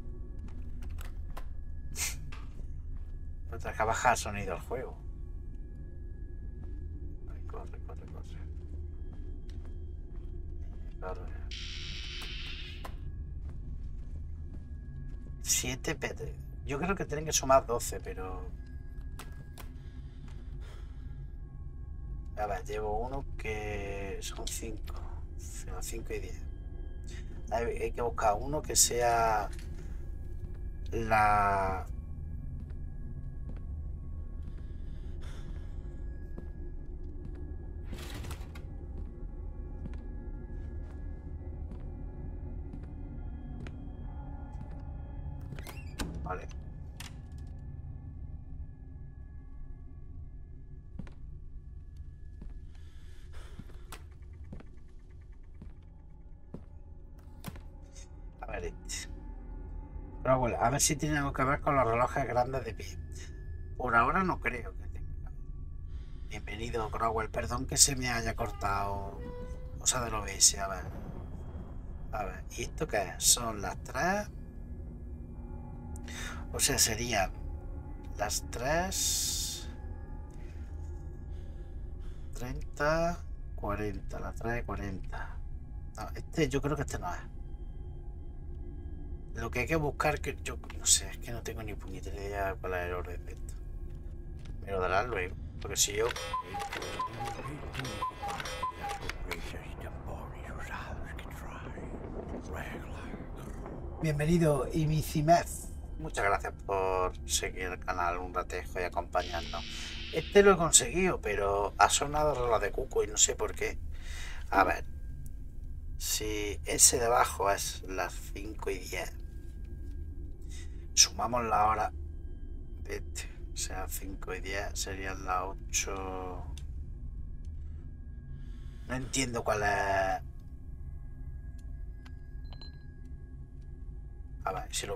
Tendrás que bajar el sonido al juego. Ay, corre, corre, corre. Corre. siete P T. Yo creo que tienen que sumar doce, pero... a ver, llevo uno que son cinco. cinco y diez. Hay, hay que buscar uno que sea la... Vale. A ver este. Pero bueno, a ver si tiene algo que ver con los relojes grandes de pie. Por ahora no creo que tenga. Bienvenido, Crowell. Perdón que se me haya cortado cosa del O B S. A ver. A ver, ¿y esto qué es? Son las tres. O sea, serían las tres. treinta, cuarenta. Las tres, cuarenta. No, este, yo creo que este no es. Lo que hay que buscar, que yo no sé, es que no tengo ni puñetera idea de cuál es el orden de esto. Me lo darán luego, porque si yo... Bienvenido, Imicimez. Muchas gracias por seguir el canal un ratejo y acompañarnos. Este lo he conseguido, pero ha sonado reloj de cuco y no sé por qué. A ver, si ese de abajo es las cinco y diez, sumamos la hora de este, o sea, cinco y diez serían las ocho. No entiendo cuál es. A ver, si lo,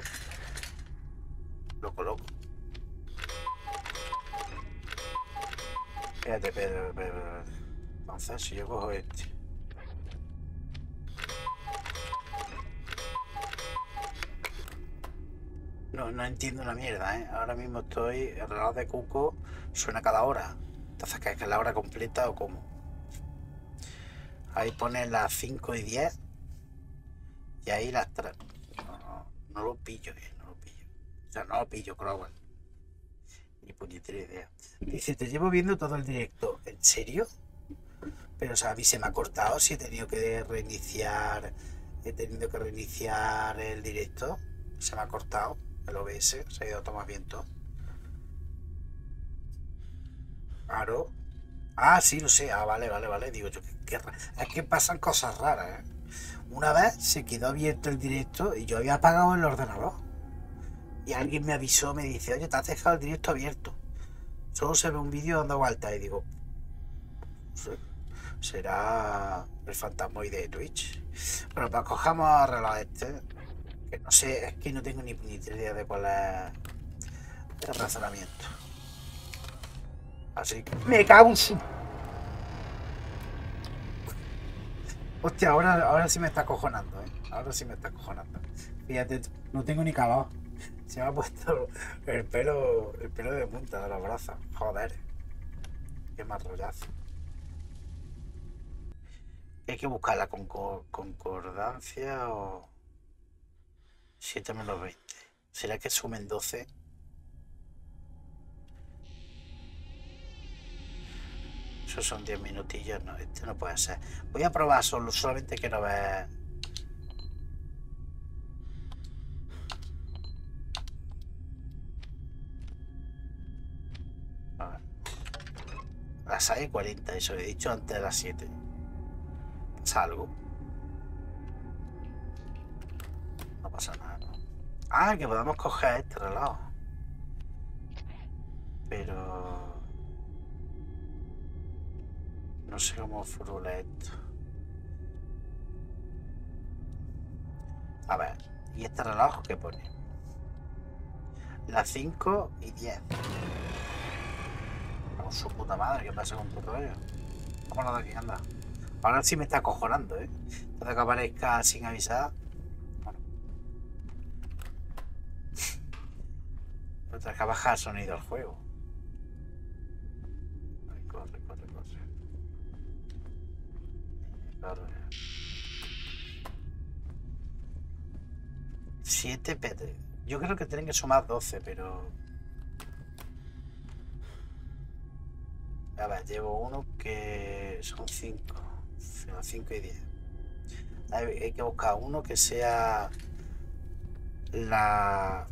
lo coloco. Espérate, espérate, espérate. Entonces, si yo cojo este. No, no entiendo una mierda, ¿eh? Ahora mismo estoy... el reloj de cuco suena cada hora. Entonces, ¿qué es que es la hora completa o cómo? Ahí pone las cinco y diez. Y ahí las tres. No, no, no lo pillo, eh, no lo pillo. O sea, no lo pillo, Crowell. Ni puñetera idea. Dice, te llevo viendo todo el directo. ¿En serio? Pero, o sea, a mí se me ha cortado. Si he tenido que reiniciar... He tenido que reiniciar el directo. Se me ha cortado. El O B S se ha ido a tomar viento. Claro. Ah, sí, lo sé. Ah, vale, vale, vale. Digo yo, que, es que pasan cosas raras, ¿eh? Una vez se quedó abierto el directo y yo había apagado el ordenador. Y alguien me avisó, me dice, oye, te has dejado el directo abierto. Solo se ve un vídeo dando vueltas. Y digo, será el fantasmoide de Twitch. Bueno, pues cojamos a reloj este. Que no sé, es que no tengo ni, ni idea de cuál es el razonamiento. Así que me cago en su... Hostia, ahora, ahora sí me está acojonando, ¿eh? Ahora sí me está acojonando. Fíjate, no tengo ni calor. Se me ha puesto el pelo, el pelo de punta de los brazos. Joder. Qué mal rollazo. Hay que buscar la concor concordancia o... siete menos veinte. ¿Será que sumen doce? Eso son diez minutillos, no, este no puede ser. Voy a probar solo, solamente quiero ver. A ver. Las seis y cuarenta, eso he dicho antes de las siete. ¿Pasa algo? No pasa nada, ¿no? Ah, que podamos coger este reloj. Pero... no sé cómo frula esto. A ver, ¿y este reloj qué pone? Las cinco y diez. Con su puta madre, ¿qué pasa con puto ello? Vámonos de aquí, anda. Ahora sí me está acojonando, ¿eh? Esto de que aparezca sin avisar. Bueno. Otra que bajar el sonido al juego. Corre, corre, corre. Corre. siete P T. Yo creo que tienen que sumar doce, pero... a ver, llevo uno que son cinco. cinco y diez. Hay, hay que buscar uno que sea la...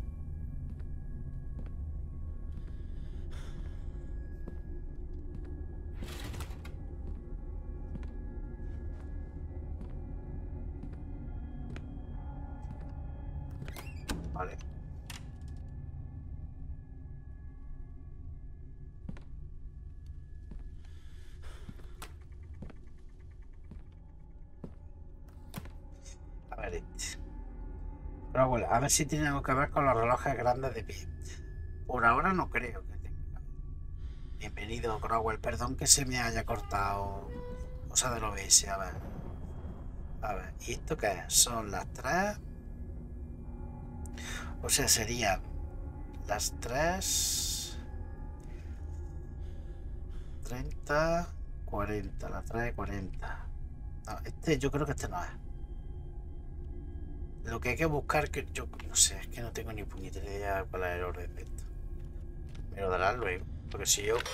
Vale. A ver este. Pero bueno, a ver si tiene algo que ver con los relojes grandes de pie. Por ahora no creo que tenga. Bienvenido, Crowell. Perdón que se me haya cortado cosa del O B S. A ver. A ver, ¿y esto qué es? Son las tres. O sea, serían las tres. treinta, cuarenta. Las tres, cuarenta. No, este yo creo que este no es. Lo que hay que buscar, que yo no sé, es que no tengo ni puñetera idea cuál es el orden de esto. Me lo darán luego, porque si yo...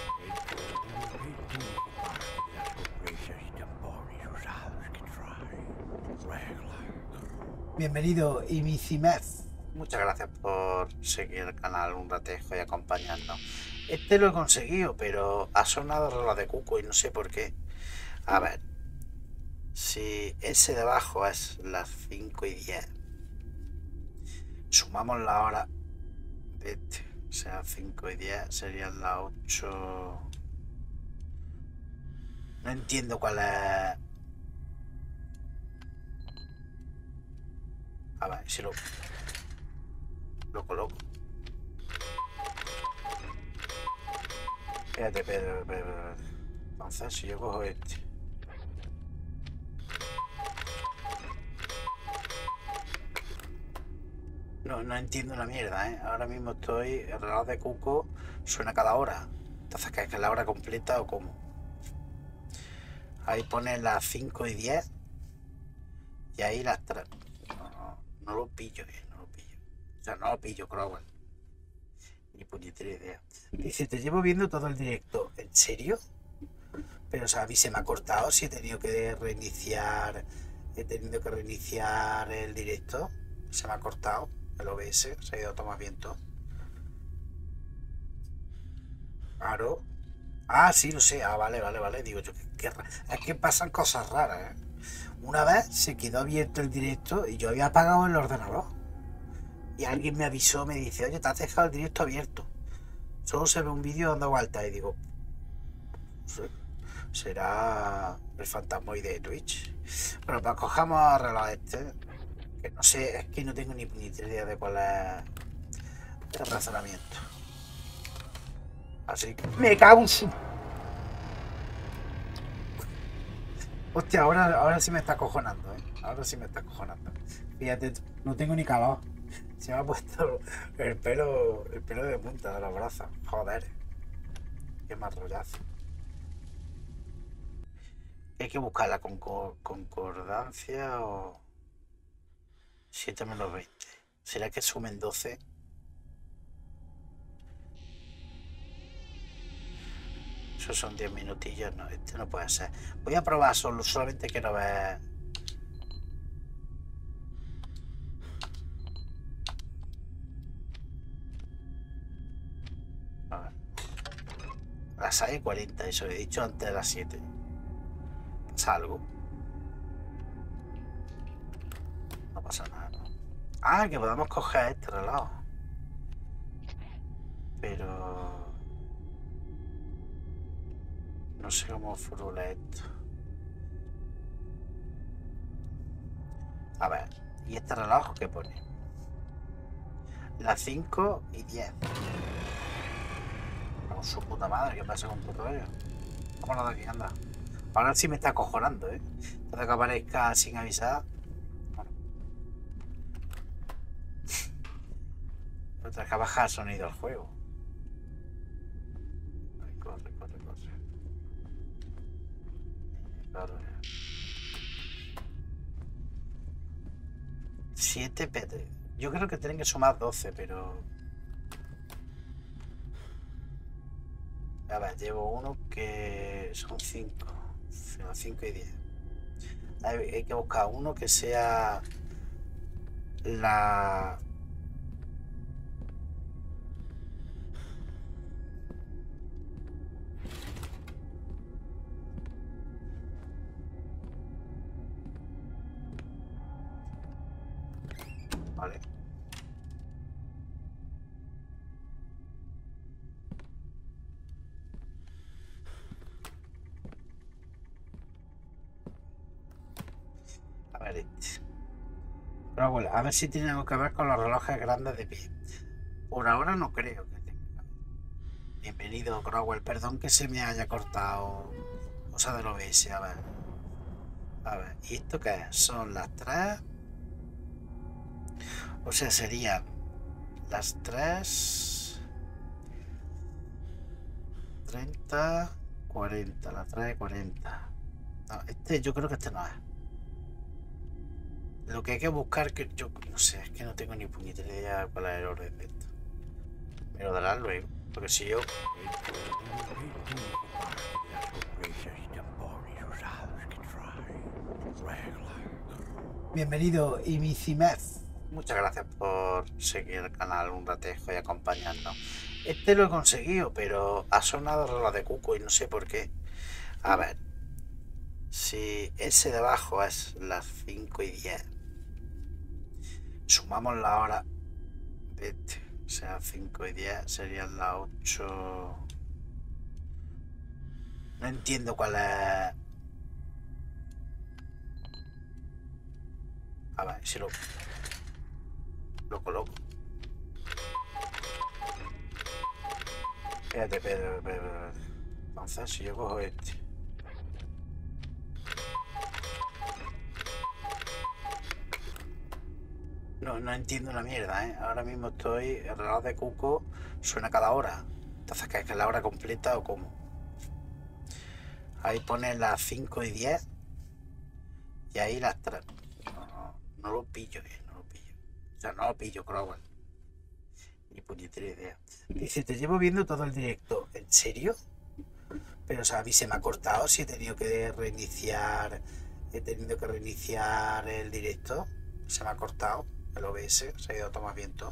Bienvenido, Imicimez. Muchas gracias por seguir el canal un ratejo y acompañarnos. Este lo he conseguido, pero ha sonado reloj de cuco y no sé por qué. A ver, si ese de abajo es las cinco y diez, sumamos la hora de este, o sea, cinco y diez serían las ocho. No entiendo cuál es. A ver, si lo, lo coloco. Espérate, espérate, espérate. Entonces, si yo cojo este. No, no entiendo la mierda, ¿eh? Ahora mismo estoy... el reloj de cuco suena cada hora. Entonces, ¿qué es que la hora completa o cómo? Ahí pone las cinco y diez. Y ahí las tres. No, no, no lo pillo, eh, no lo pillo. O sea, no lo pillo, Crowell. Ni puñetera idea. Dice, te llevo viendo todo el directo. ¿En serio? Pero, o sea, a mí se me ha cortado. Si he tenido que reiniciar... He tenido que reiniciar el directo. Se me ha cortado el O B S. Se ha ido a tomar viento. Claro. Ah, sí, lo sé. Ah, vale, vale, vale. Digo yo, que, es que pasan cosas raras, ¿eh? Una vez se quedó abierto el directo y yo había apagado el ordenador. Y alguien me avisó, me dice, oye, te has dejado el directo abierto. Solo se ve un vídeo dando vueltas. Y digo, no sé, será el fantasmoide de Twitch. Bueno, pues cojamos el reloj este. Que no sé, es que no tengo ni, ni idea de cuál es el razonamiento. Así que me cago en su... Hostia, ahora, ahora sí me está acojonando, ¿eh? Ahora sí me está acojonando. Fíjate, no tengo ni calor. Se me ha puesto el pelo, el pelo de punta de los brazos. Joder. Qué mal rollazo. Hay que buscar la concor concordancia o... siete menos veinte. ¿Será que sumen doce? Eso son diez minutillos, no, este no puede ser. Voy a probar solo, solamente quiero ver. A ver. Las seis y cuarenta, eso lo he dicho antes de las siete. ¿Pasa algo? No pasa nada, ¿no? Ah, que podamos coger este reloj. Pero... no sé cómo frula esto. A ver, ¿y este reloj qué pone? Las cinco y diez. Con su puta madre, ¿qué pasa con todo ello? Vámonos de aquí, anda. Ahora sí me está acojonando, ¿eh? Puede que aparezca sin avisar. Bueno. Otra que baja el sonido al juego. Ay, corre, corre, corre. Corre. siete P T. Yo creo que tienen que sumar doce, pero... a ver, llevo uno que son cinco. cinco y diez. Hay, hay que buscar uno que sea la... Vale. A ver, este. Pero bueno, a ver si tiene algo que ver con los relojes grandes de pie. Por ahora no creo que tenga. Bienvenido, Crowell. Perdón que se me haya cortado cosa del O B S. A ver. A ver, ¿y esto qué es? Son las tres. O sea, serían las tres. treinta, cuarenta. La tres, cuarenta. No, este yo creo que este no es. Lo que hay que buscar, que yo no sé, es que no tengo ni puñetera idea de cuál es el orden de esto. Me lo darán luego, porque si yo... Bienvenido, Imicimez. Muchas gracias por seguir el canal un ratejo y acompañarnos. Este lo he conseguido, pero ha sonado el reloj de cuco y no sé por qué. A ver, si ese de abajo es las cinco y diez, sumamos la hora de este, o sea, cinco y diez serían las ocho. No entiendo cuál es. A ver, si lo, lo coloco. Espérate, espérate, espérate. Entonces, si yo cojo este. No, no entiendo una mierda, ¿eh? Ahora mismo estoy... el reloj de cuco suena cada hora. Entonces, ¿qué es que es la hora completa o cómo? Ahí pone las cinco y diez. Y ahí las tres. No, no lo pillo, ¿eh? No lo pillo. O sea, no lo pillo, Crowell. Ni puñetera idea. Dice, te llevo viendo todo el directo. ¿En serio? Pero, o sea, a mí se me ha cortado si he tenido que reiniciar... He tenido que reiniciar el directo. Se me ha cortado. El O B S se ha ido a tomar viento.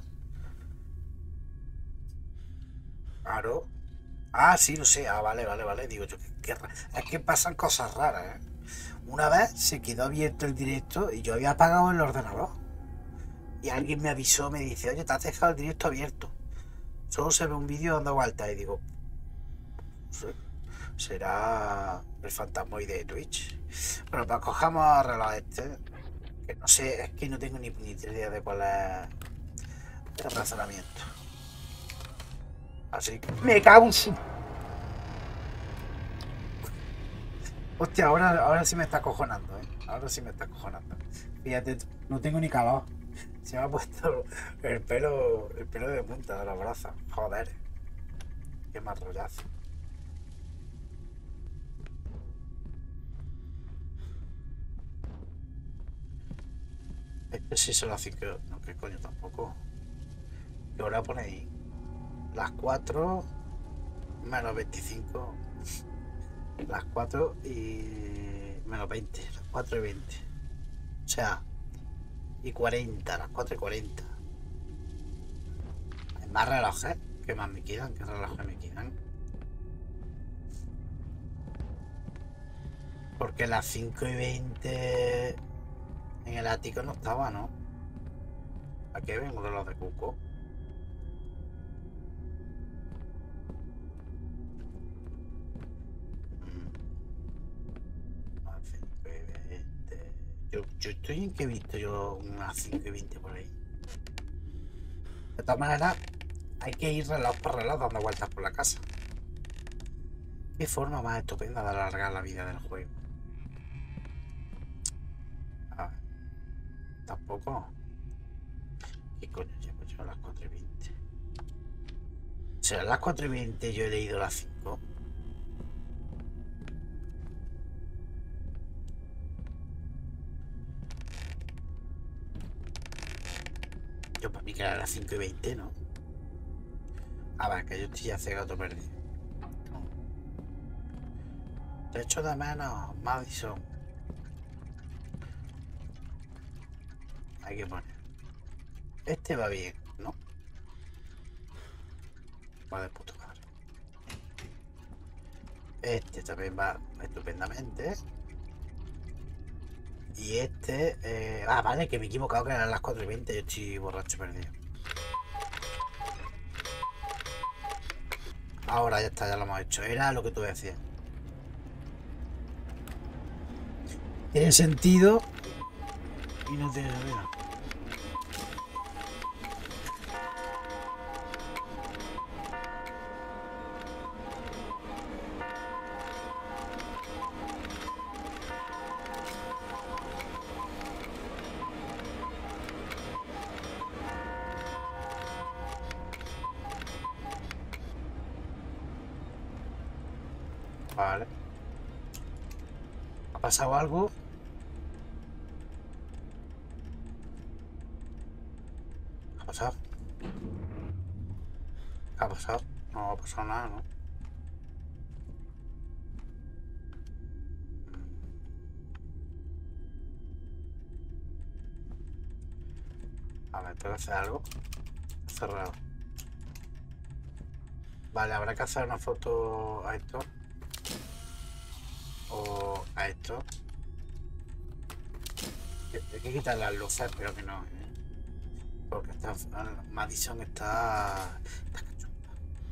Claro. Ah, sí, lo sé. Ah, vale, vale, vale. Digo yo, que, que es que pasan cosas raras, ¿eh? Una vez se quedó abierto el directo y yo había apagado el ordenador. Y alguien me avisó, me dice, oye, te has dejado el directo abierto. Solo se ve un vídeo dando vueltas. Y digo, no sé, será el fantasmoide de Twitch. Bueno, pues cojamos el reloj este. Que no sé, es que no tengo ni, ni idea de cuál es el razonamiento. Así que me cago en su... Hostia, ahora, ahora sí me está acojonando, ¿eh? Ahora sí me está acojonando. Fíjate, no tengo ni calor. Se me ha puesto el pelo, el pelo de punta de los brazos. Joder. Qué mal rollazo. Este sí son las cinco. No, qué coño tampoco. ¿Qué hora pone ahí? Las cuatro menos veinticinco. Las cuatro y... menos veinte. Las cuatro y veinte. O sea... y cuarenta. Las cuatro y cuarenta. Hay más relojes. ¿Qué más me quedan? ¿Qué relojes me quedan? Porque las cinco y veinte... en el ático no estaba, ¿no? Aquí hay un reloj de cuco. Yo, yo estoy en que he visto yo unas cinco y veinte por ahí. De todas maneras, hay que ir reloj por reloj dando vueltas por la casa. Qué forma más estupenda de alargar la vida del juego. A ver. Tampoco. ¿Qué coño llevo yo a las cuatro y veinte? ¿Será las cuatro y veinte yo he leído las cinco? Yo para mí que era las cinco y veinte, ¿no? A ver, que yo estoy ya gato perdido. Te echo de menos, Madison. Hay que poner. Este va bien, ¿no? Va de puto madre. Este también va estupendamente. Y este... Eh... Ah, vale, que me he equivocado, que eran las cuatro y veinte. Yo estoy borracho perdido. Ahora ya está, ya lo hemos hecho. Era lo que tú decías. Tiene sentido y no tiene sentido. Vale. ¿Ha pasado algo? ¿Ha pasado? ¿Qué ha pasado? No ha pasado nada, ¿no? A ver, tengo que hacer algo. Cerrado. Vale, habrá que hacer una foto a esto. O a esto. Hay que quitar las luces, pero que no, ¿eh? Porque está, Madison está... está cachonda.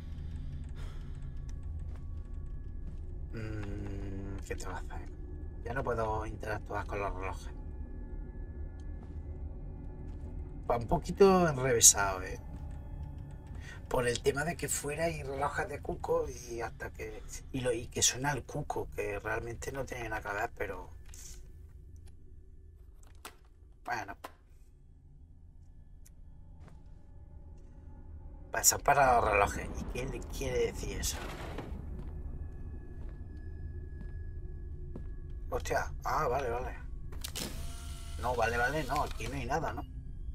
Mm, ¿Qué te va a hacer? Ya no puedo interactuar con los relojes. Va un poquito enrevesado, ¿eh? Por el tema de que fuera y relojes de cuco y hasta que... Y, lo, y que suena el cuco, que realmente no tiene nada que ver, pero... Bueno. Pasa para los relojes. ¿Y qué le quiere decir eso? Hostia. Ah, vale, vale. No, vale, vale, no. Aquí no hay nada, ¿no?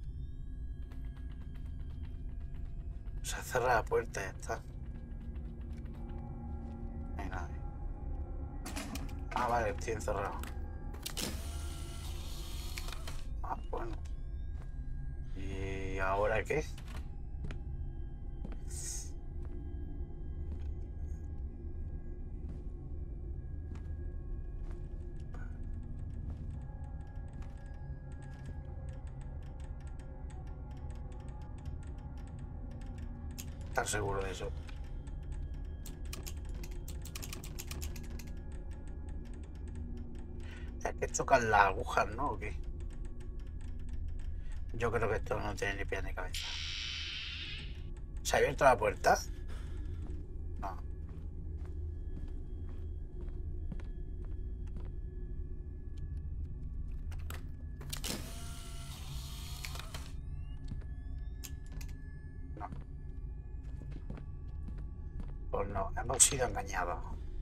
Se ha cerrado la puerta y ya está. No hay nadie. Ah, vale, estoy encerrado. Ah, bueno. ¿Y ahora qué? ¿Estás seguro de eso? Es que chocan las agujas, ¿no? ¿O qué? Yo creo que esto no tiene ni pie ni cabeza. ¿Se ha abierto la puerta? No. No. Pues no, hemos sido engañados.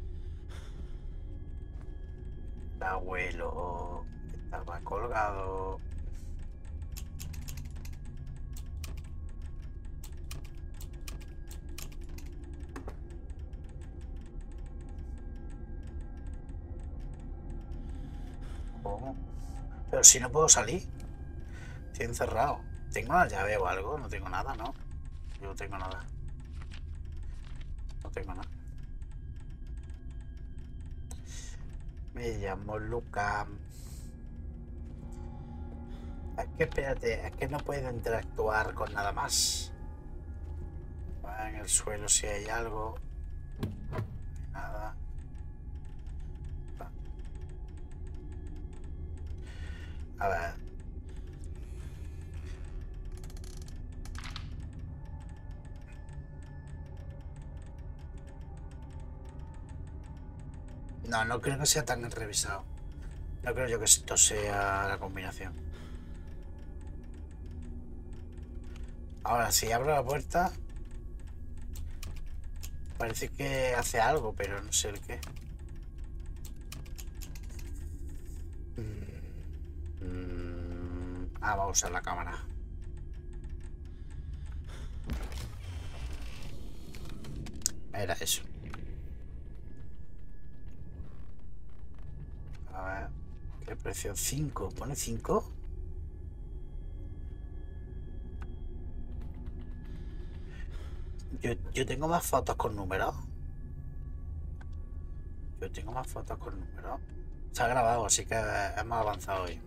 El abuelo estaba colgado. ¿Cómo? Pero si no puedo salir. Estoy encerrado. ¿Tengo una llave o algo? No tengo nada, ¿no? Yo no tengo nada. No tengo nada. Me llamo Luca. Es que espérate, es que no puedo interactuar con nada más. En el suelo si hay algo. No hay nada. A ver. No, no creo que sea tan revisado. No creo yo que esto sea la combinación. Ahora, si abro la puerta, parece que hace algo, pero no sé el qué. Mm, ah, vamos a usar la cámara. Era eso. A ver, ¿qué precio? cinco. ¿Pone cinco? Yo, yo tengo más fotos con números. Yo tengo más fotos con números. Se ha grabado, así que hemos avanzado hoy.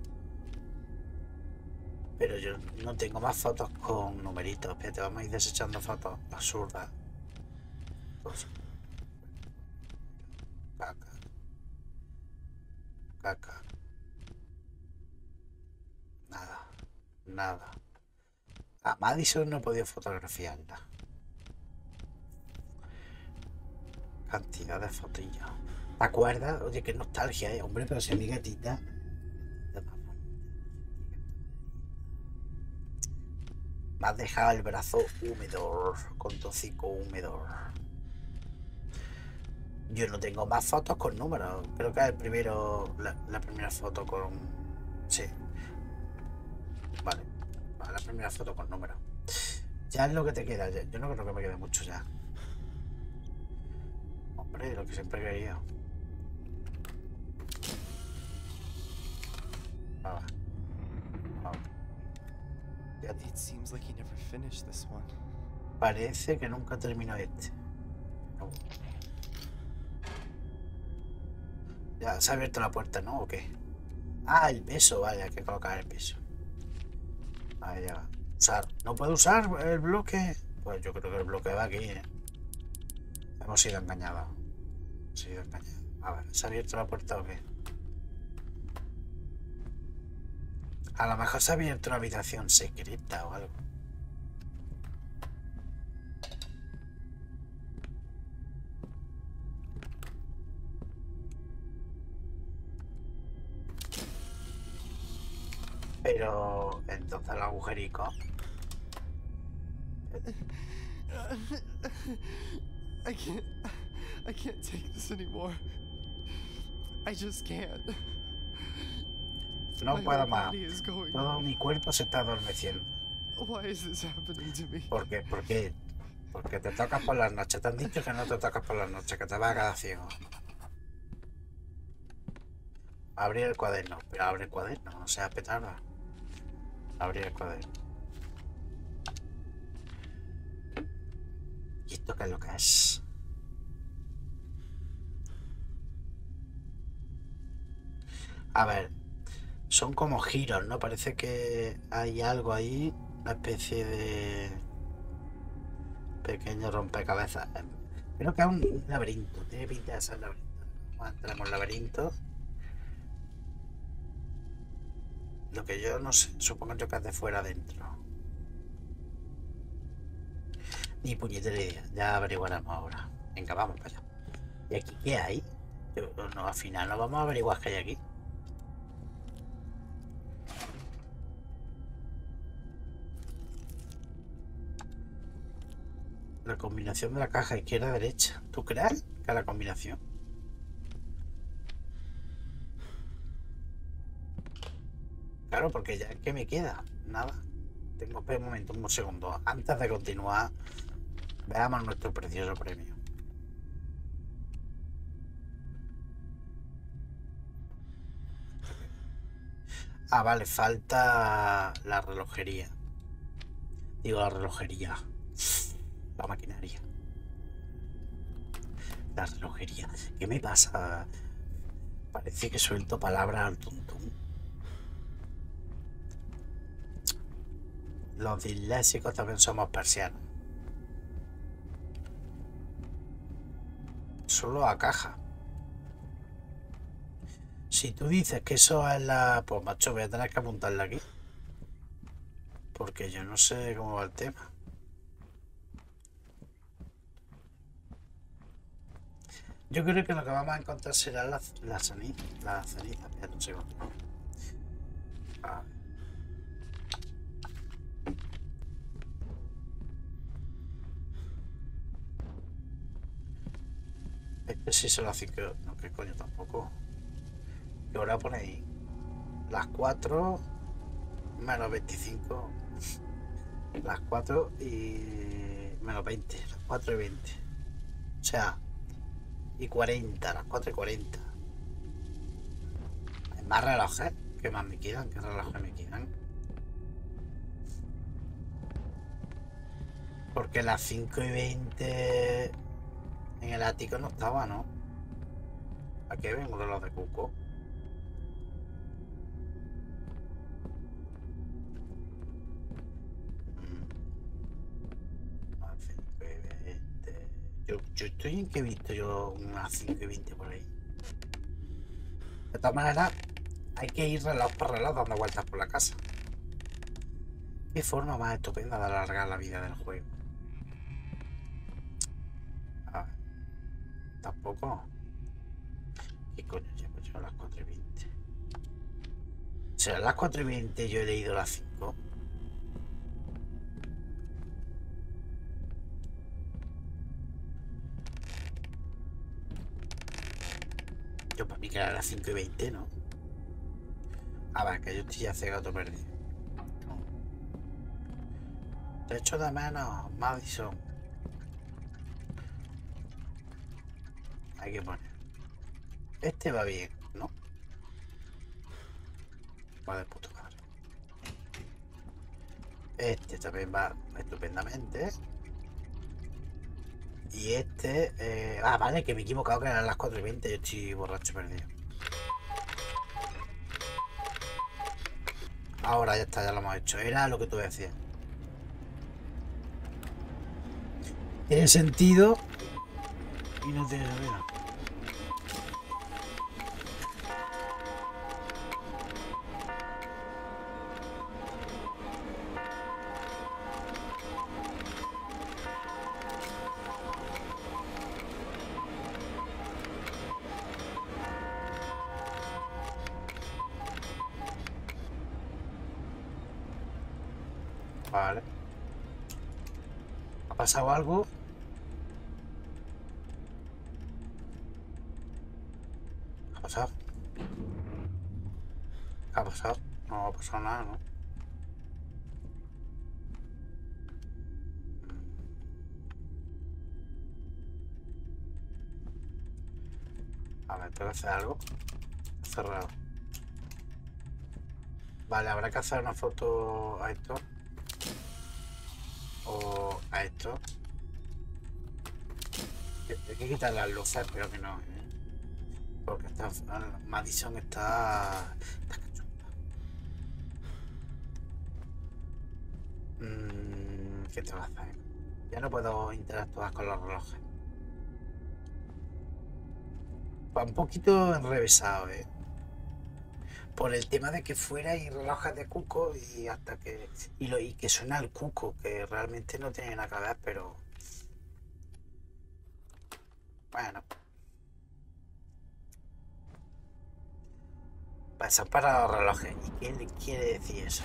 Pero yo no tengo más fotos con numeritos. Espérate, vamos a ir desechando fotos absurdas. Pues, caca. Caca. Nada. Nada. A Madison no he podido fotografiarla. Cantidad de fotillos. ¿Te acuerdas? Oye, qué nostalgia, ¿eh? Hombre, pero si es mi gatita. Me has dejado el brazo húmedo, con tu hocico húmedo. Yo no tengo más fotos con números. Creo que es el primero, la, la primera foto con... Sí. Vale. Vale, la primera foto con números. Ya es lo que te queda. Yo no creo que me quede mucho ya. Hombre, lo que siempre he querido. Ah, ah. Ya It seems like he never finished this one. parece que nunca terminó este. No. Ya se ha abierto la puerta, ¿no? ¿O qué? Ah, el peso, vale, hay que colocar el peso. Ahí ya va. Usar. ¿No puedo usar el bloque? Pues yo creo que el bloque va aquí, ¿eh? Hemos sido engañados. Hemos sido engañados. A ver, ¿se ha abierto la puerta o qué? A lo mejor se ha abierto una habitación secreta o algo. Pero entonces el agujerico. I can't. I can't take this anymore. I just can't. No My puedo whole más. body is going Todo numb. mi cuerpo se está adormeciendo. Why is this happening to me? ¿Por qué? ¿Por qué? Porque te tocas por las noches. Te han dicho que no te tocas por las noches, que te vas a quedar ciego. Abrir el cuaderno. Pero abre el cuaderno, no sea petarda. Abrir el cuaderno. ¿Y esto qué es lo que es? A ver, son como giros, ¿no? Parece que hay algo ahí, una especie de pequeño rompecabezas. Creo que es un laberinto, tiene pinta de ser laberinto. Vamos a entrar en el laberinto. Lo que yo no sé, supongo yo que es de fuera adentro. Ni puñetera idea, ya averiguaremos ahora. Venga, vamos para allá. ¿Y aquí qué hay? Yo, no, al final no vamos a averiguar qué hay aquí. La combinación de la caja izquierda-derecha. ¿Tú crees que es la combinación? Claro, porque ya, ¿qué me queda? Nada. Tengo un momento, un segundo. Antes de continuar, veamos nuestro precioso premio. Ah, vale, falta la relojería. Digo, la relojería. La maquinaria. La relojería. ¿Qué me pasa? Parece que suelto palabras al tuntún. Los disléxicos también somos persianos. Solo a caja. Si tú dices que eso es la... Pues macho, voy a tener que apuntarle aquí. Porque yo no sé cómo va el tema. Yo creo que lo que vamos a encontrar será la, la ceniza. La ceniza, espera un segundo. A ver. Este sí son las cinco. No, que coño tampoco. ¿Qué hora ponéis? Las cuatro menos veinticinco. Las cuatro y menos veinte. Las cuatro y veinte. O sea, y cuarenta. Las cuatro y cuarenta. Hay más relojes. ¿Qué más me quedan? ¿Qué relojes me quedan? Porque las cinco y veinte en el ático no estaba, ¿no? Aquí vengo de los de Cuco. Yo, yo estoy en que he visto yo unas cinco y veinte por ahí. De todas maneras, hay que ir reloj por reloj dando vueltas por la casa. Qué forma más estupenda de alargar la vida del juego. A ver. Tampoco. ¿Qué coño llevo yo a las cuatro y veinte? ¿Será las cuatro y veinte yo he leído las cinco? Yo para mí que era las cinco y veinte, ¿no? A ver, que yo estoy ya cegato perdido. Te echo de menos, Madison. Hay que poner. Este va bien, ¿no? Va de puto madre. Este también va estupendamente. Y este... Eh... Ah, vale, que me he equivocado, que eran las cuatro y veinte. Yo estoy borracho perdido. Ahora ya está, ya lo hemos hecho. Era lo que tú decías. Tiene sentido y no tiene sentido. Vale. ¿Ha pasado algo? ¿Qué ha pasado? ¿Qué ha pasado? No ha pasado nada, ¿no? A ver, tengo que hacer algo. Cerrado. Vale, habrá que hacer una foto a esto. O a esto. Hay que quitar las luces, pero que no, ¿eh? Porque está, Madison está, está cachonda. Mm, ¿Qué te va a hacer? Ya no puedo interactuar con los relojes. Va un poquito enrevesado, ¿eh? Por el tema de que fuera y relojes de cuco y hasta que... Y, lo, y que suena el cuco, que realmente no tiene nada que ver, pero... Bueno. Pasa para los relojes. ¿Y qué le quiere decir eso?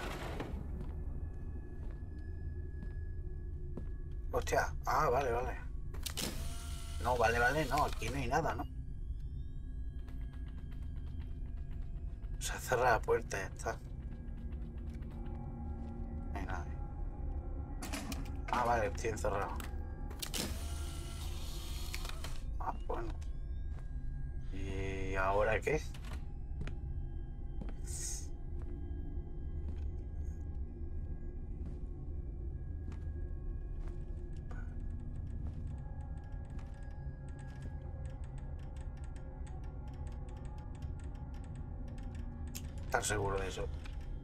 Hostia. Ah, vale, vale. No, vale, vale, no. Aquí no hay nada, ¿no? Se cerra la puerta y ya está. No hay nada. Ah, vale, estoy encerrado. Ah, bueno. ¿Y ahora qué? estar seguro de eso.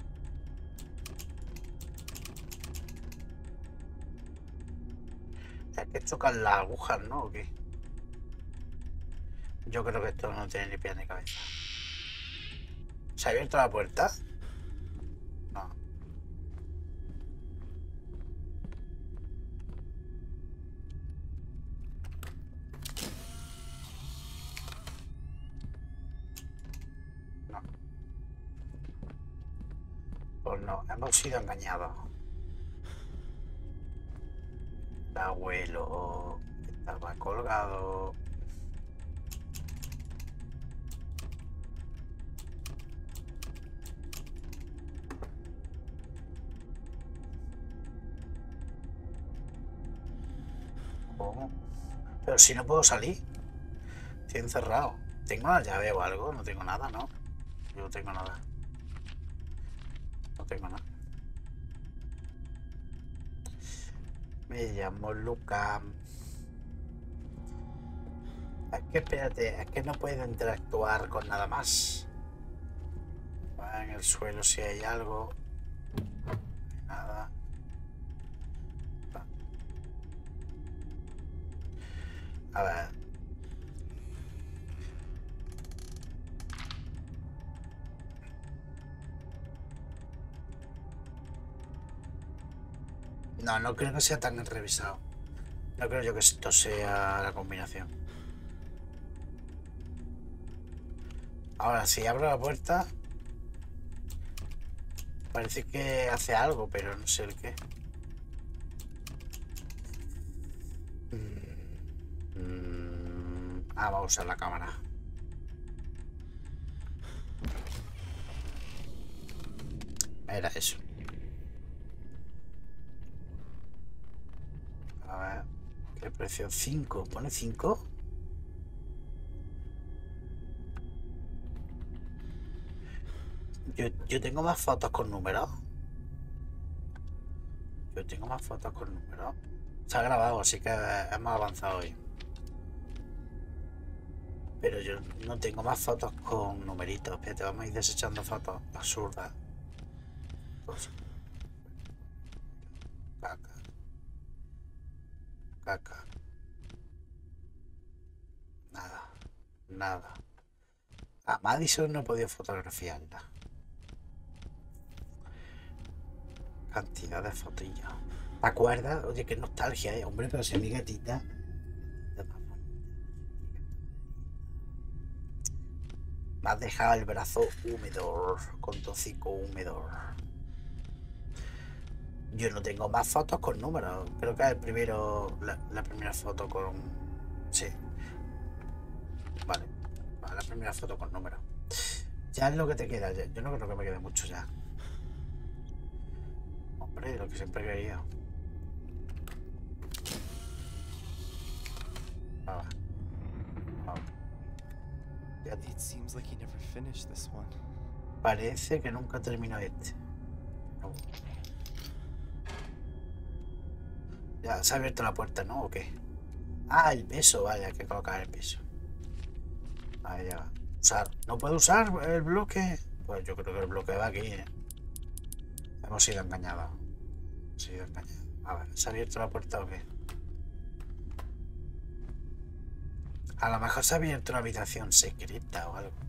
Es que chocan las agujas, ¿no? ¿O qué? Yo creo que esto no tiene ni pie ni cabeza. ¿Se ha abierto la puerta? No. No. Pues no, hemos sido engañados. El abuelo estaba colgado. ¿Cómo? Pero si no puedo salir. Estoy encerrado. ¿Tengo la llave o algo? No tengo nada, ¿no? Yo no tengo nada. No tengo nada. Me llamo Luca. Es que espérate, es que no puedo interactuar con nada más. En el suelo si hay algo. No hay nada. A ver. No, no creo que sea tan revisado. No creo yo que esto sea la combinación. Ahora, si abro la puerta, parece que hace algo, pero no sé el qué. Mm, ah, vamos a usar la cámara. Era eso. A ver, ¿qué precio? cinco. ¿Pone cinco? Yo, yo tengo más fotos con números. Yo tengo más fotos con números. Se ha grabado, así que hemos avanzado hoy. Pero yo no tengo más fotos con numeritos. Espérate, vamos a ir desechando fotos absurdas. Pues, caca. Caca. Nada. Nada. A Madison no he podido fotografiarla. Cantidad de fotillos. ¿Te acuerdas? Oye, qué nostalgia, ¿eh? Hombre, pero si mi gatita. Me has dejado el brazo húmedo, con tu hocico húmedo. Yo no tengo más fotos con números. Creo que es el primero, la, la primera foto con... Sí. Vale. Vale, la primera foto con números. Ya es lo que te queda. Ya. Yo no creo que me quede mucho ya. Hombre, lo que siempre he querido. Ah. Ah. Ya te... It seems like he never finished this one. Parece que nunca terminó este. No. Ya se ha abierto la puerta, ¿no? ¿O qué? Ah, el peso, vaya, hay que colocar el peso. Ahí ya va. Usar. ¿No puedo usar el bloque? Pues yo creo que el bloque va aquí, ¿eh? Hemos sido engañados. Hemos sido engañados. A ver, ¿se ha abierto la puerta o qué? A lo mejor se ha abierto una habitación secreta o algo.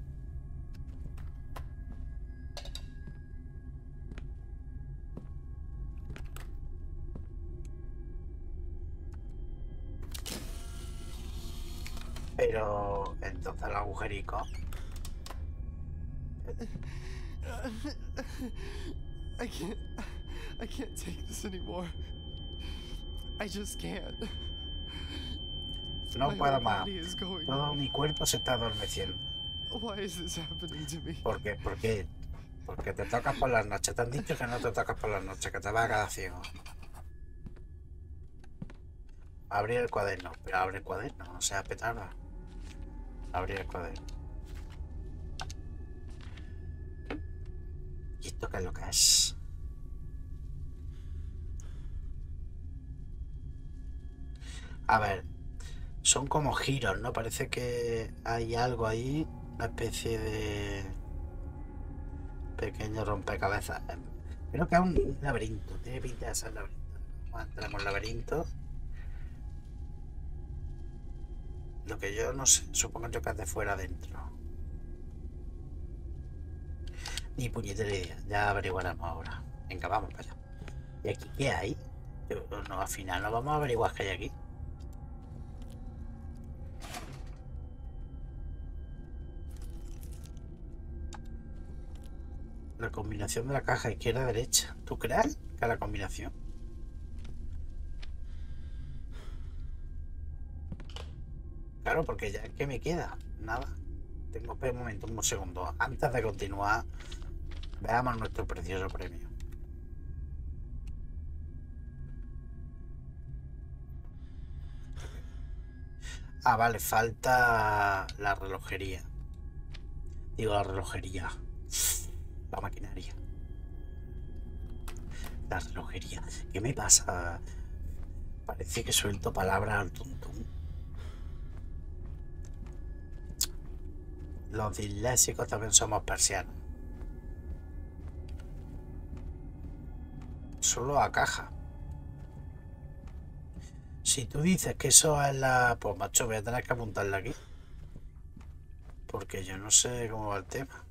Pero entonces el agujerico. I can't. I can't take this anymore. I just can't. No My puedo whole más. body is going Todo numb. mi cuerpo se está adormeciendo. Why is this happening to me? ¿Por qué? ¿Por qué? Porque te tocas por las noches. Te han dicho que no te tocas por las noches, que te vas a quedar ciego. Abrir el cuaderno. Pero abre el cuaderno, no sea petarda. Abrir el cuaderno. ¿Y esto qué es lo que es? A ver, son como giros, ¿no? Parece que hay algo ahí, una especie de... Pequeño rompecabezas. Creo que es un laberinto. Tiene pinta de ser laberinto. Vamos a entrar en el laberinto. Lo que yo no sé, supongo yo que es de fuera adentro. Ni puñetera idea, ya averiguaremos ahora. Venga, vamos para allá. ¿Y aquí qué hay? Yo, no, al final no vamos a averiguar qué hay aquí. La combinación de la caja izquierda-derecha. ¿Tú crees que es la combinación? Claro, porque ya ¿qué me queda? Nada. Tengo un momento, un segundo. Antes de continuar, veamos nuestro precioso premio. Ah, vale, falta la relojería. Digo, la relojería. La maquinaria. La relojería. ¿Qué me pasa? Parece que suelto palabras al tuntún. Los disléxicos también somos persianos. Solo a caja. Si tú dices que eso es la... Pues macho, voy a tener que apuntarla aquí. Porque yo no sé cómo va el tema.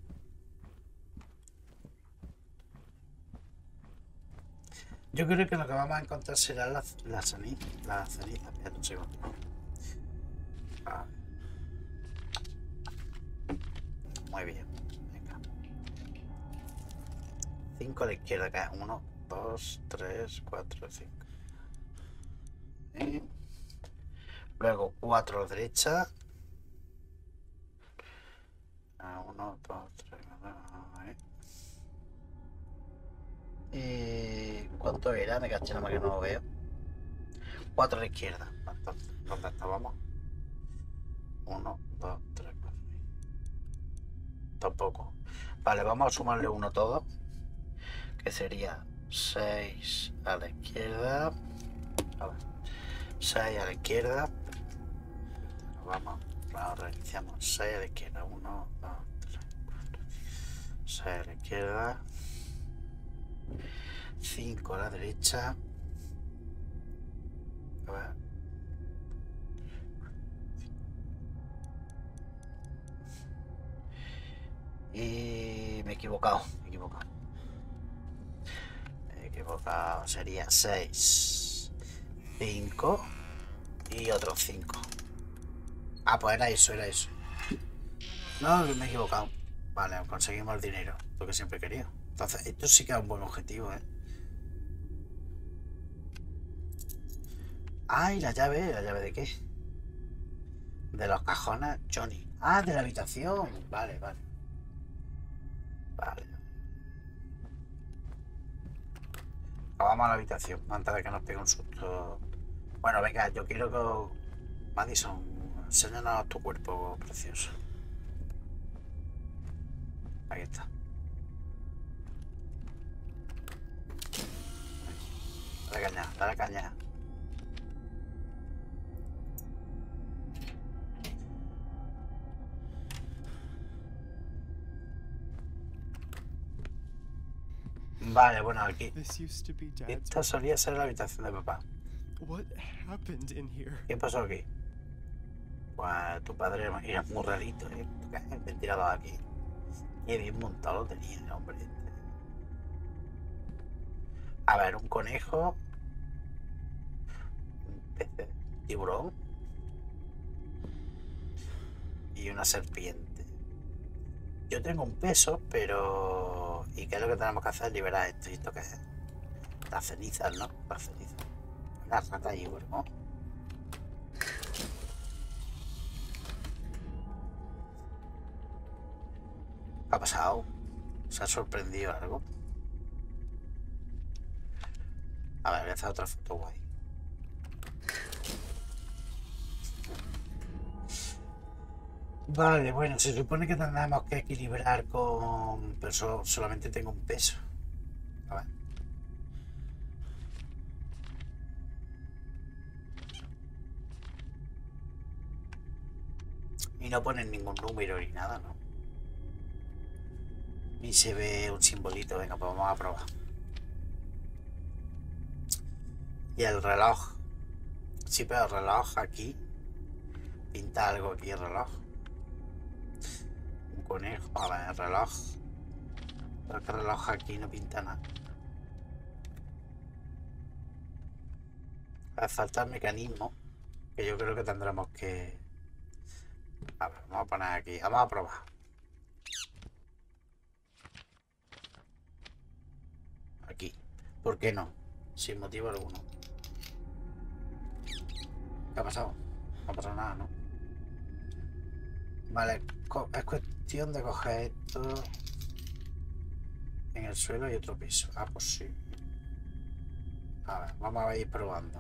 Yo creo que lo que vamos a encontrar será la, la ceniza. La ceniza. Espera un segundo. Ah. Muy bien. Venga. cinco a la izquierda. Acá. uno, dos, tres, cuatro, cinco. Y luego cuatro a la derecha. uno, dos, tres. ¿Y cuánto era? Me caché nada más que no lo veo. cuatro a la izquierda. Entonces, ¿dónde estábamos? uno, dos, tres, cuatro. Tampoco. Vale, vamos a sumarle uno todo. Que sería seis a la izquierda. A ver. seis a la izquierda. Vamos. Ahora reiniciamos. seis a la izquierda. uno, dos, tres, cuatro. seis a la izquierda. cinco a la derecha. A ver. Y me he equivocado, me he equivocado. Me he equivocado. Sería seis, cinco y otros cinco. Ah, pues era eso, era eso. No, me he equivocado. Vale, conseguimos el dinero, lo que siempre he querido. Entonces, esto sí que es un buen objetivo, ¿eh? Ah, y la llave, ¿la llave de qué? De los cajones Johnny. Ah, de la habitación. Vale, vale. Vale. Vamos a la habitación antes de que nos pegue un susto. Bueno, venga, yo quiero que... Madison, enséñanos tu cuerpo precioso. Ahí está. Dale caña, dale caña. Vale, bueno, aquí. Esta solía ser la habitación de papá. ¿Qué pasó aquí? Pues tu padre era muy rarito, ¿eh? ¿Qué tirado aquí? Qué bien montado lo tenía el hombre. A ver, un conejo. Un pez, un tiburón. Y una serpiente. Yo tengo un peso, pero... ¿Y qué es lo que tenemos que hacer? Liberar esto. ¿Y esto qué es? Las cenizas, ¿no? Las cenizas. Las ratas y ¿no? ¿Qué ha pasado? ¿Se ha sorprendido algo? A ver, voy a hacer otra foto guay. Vale, bueno, se supone que tendremos que equilibrar con... Pero solo, solamente tengo un peso. A ver. Y no ponen ningún número ni nada, ¿no? Y se ve un simbolito. Venga, pues vamos a probar. Y el reloj. Sí, pero el reloj aquí. Pinta algo aquí el reloj. Un conejo. A ver, el reloj. Pero que el reloj aquí no pinta nada. Hace falta el mecanismo. Que yo creo que tendremos que... A ver, vamos a poner aquí. Vamos a probar. Aquí. ¿Por qué no? Sin motivo alguno. ¿Qué ha pasado? No ha pasado nada, ¿no? Vale, es cuestión de coger esto en el suelo y otro piso. Ah, pues sí. A ver, vamos a ir probando.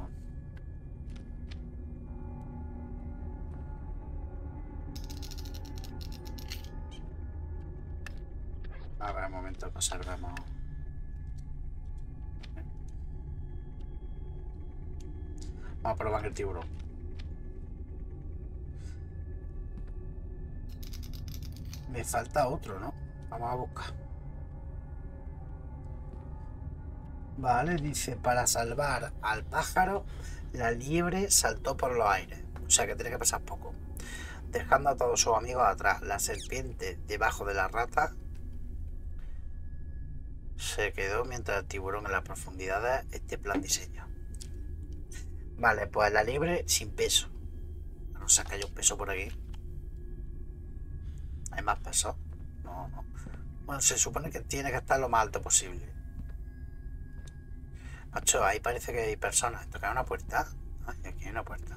A ver, un momento que observemos. Vamos a probar el tiburón. Me falta otro, ¿no? Vamos a buscar. Vale, dice, para salvar al pájaro, la liebre saltó por los aires. O sea que tiene que pasar poco. Dejando a todos sus amigos atrás. La serpiente debajo de la rata se quedó mientras el tiburón en las profundidades. Este plan diseño. Vale, pues la liebre sin peso. No sé que haya un peso por aquí. ¿Hay más peso? No, no. Bueno, se supone que tiene que estar lo más alto posible. Macho, ahí parece que hay personas. ¿Esto que hay una puerta? Ay, aquí hay una puerta.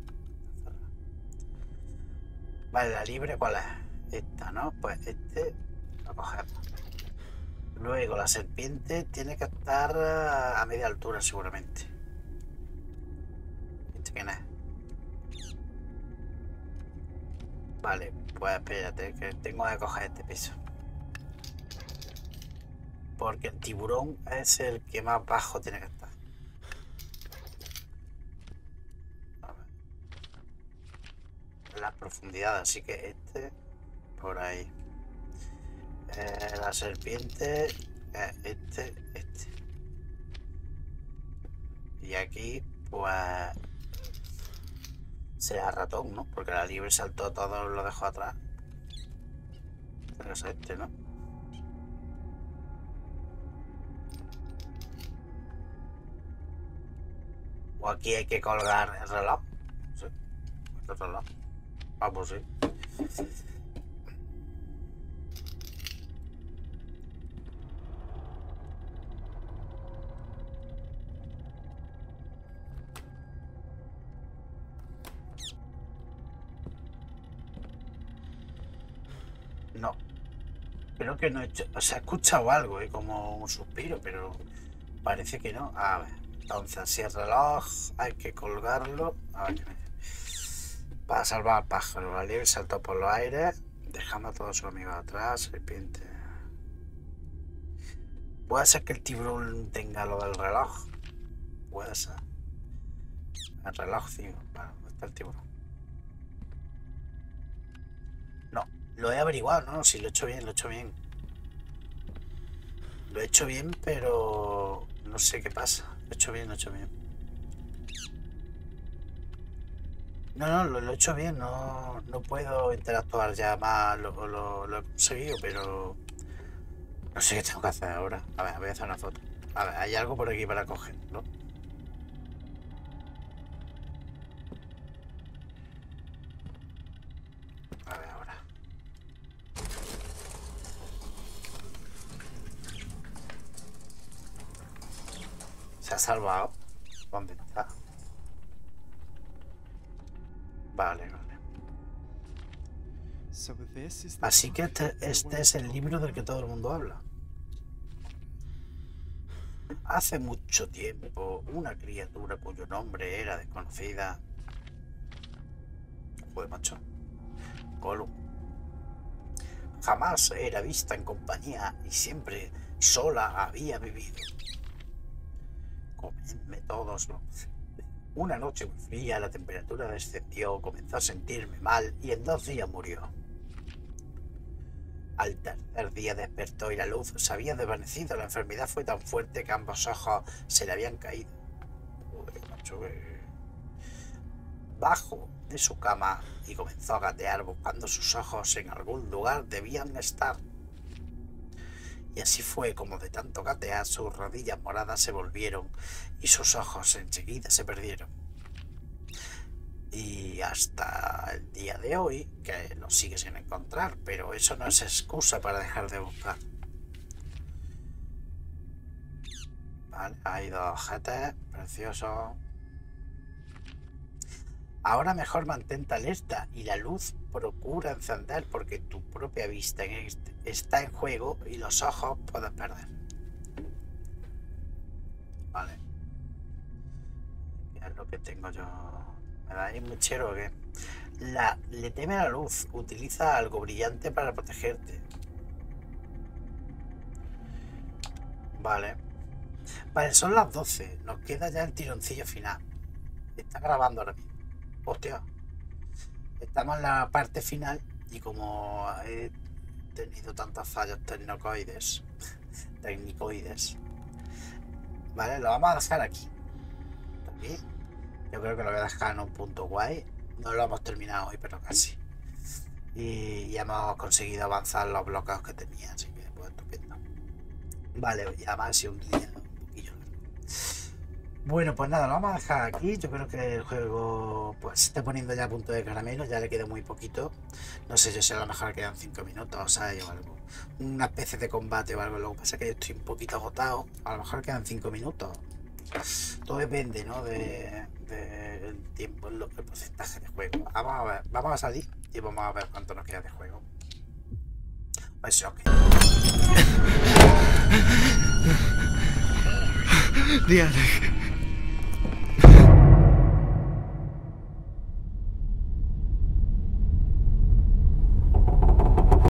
Vale, la liebre, ¿cuál es? Esta, ¿no? Pues este lo cogemos. Luego la serpiente tiene que estar a media altura seguramente. ¿Este quién es? Vale, pues espérate, que tengo que coger este piso. Porque el tiburón es el que más bajo tiene que estar. A ver. Las profundidades, así que este por ahí. Eh, la serpiente, eh, este, este. Y aquí, pues... será ratón, ¿no? Porque la liebre saltó todo, lo dejó atrás. Pero es este, ¿no? O aquí hay que colgar el reloj. Sí. Este reloj. Ah, pues sí. No. Creo que no he hecho... O sea, he escuchado algo, ¿eh? Como un suspiro, pero parece que no. A ver. Entonces, si el reloj hay que colgarlo... A ver qué me... Para salvar al pájaro, la liebre saltó por los aires, dejando a todos sus amigos atrás. Serpiente... Puede ser que el tiburón tenga lo del reloj. Puede ser. El reloj, tío. Bueno, ¿dónde está el tiburón? No, lo he averiguado, ¿no? Si lo he hecho bien, lo he hecho bien. Lo he hecho bien, pero no sé qué pasa. Lo he hecho bien, lo he hecho bien. No, no, lo, lo he hecho bien. No, no puedo interactuar ya más. Lo, lo, lo he conseguido, pero no sé qué tengo que hacer ahora. A ver, voy a hacer una foto. A ver, hay algo por aquí para coger, ¿no? A ver, ahora. Se ha salvado. ¿Dónde está? Vale, vale. Así que este, este es el libro del que todo el mundo habla. Hace mucho tiempo, una criatura cuyo nombre era desconocida. Joder, macho. Gollum. Jamás era vista en compañía y siempre sola había vivido. Comedme todos los... Una noche muy fría, la temperatura descendió, comenzó a sentirme mal y en dos días murió. Al tercer día despertó y la luz se había desvanecido. La enfermedad fue tan fuerte que ambos ojos se le habían caído. Uy, macho, eh. Bajo de su cama y comenzó a gatear buscando sus ojos en algún lugar debían estar. Y así fue como de tanto gatear sus rodillas moradas se volvieron y sus ojos enseguida se perdieron. Y hasta el día de hoy, que los sigue sin encontrar, pero eso no es excusa para dejar de buscar. Vale, hay dos objetos preciosos. Ahora mejor mantente alerta y la luz procura encender porque tu propia vista está en juego y los ojos puedes perder. Vale. ¿Qué es lo que tengo yo? ¿Me da ahí un mechero o qué? La, le teme a la luz. Utiliza algo brillante para protegerte. Vale. Vale, son las doce. Nos queda ya el tironcillo final. Está grabando ahora mismo. Hostia. Estamos en la parte final y como he tenido tantos fallos tecnicoides, tecnicoides, vale, lo vamos a dejar aquí. Aquí. Yo creo que lo voy a dejar en un punto guay. No lo hemos terminado hoy, pero casi. Y ya hemos conseguido avanzar los bloqueos que tenía, así que pues estupendo. Vale, ya más si un día un poquillo. Bueno, pues nada, lo vamos a dejar aquí. Yo creo que el juego pues se está poniendo ya a punto de caramelo, ya le queda muy poquito. No sé yo si a lo mejor quedan cinco minutos, o sea, o algo. Una especie de combate o algo. Lo que pasa es que yo estoy un poquito agotado. A lo mejor quedan cinco minutos. Todo depende, ¿no? De, de el tiempo, el, el porcentaje de juego. Vamos a ver, vamos a salir y vamos a ver cuánto nos queda de juego. Pues ok. The attic.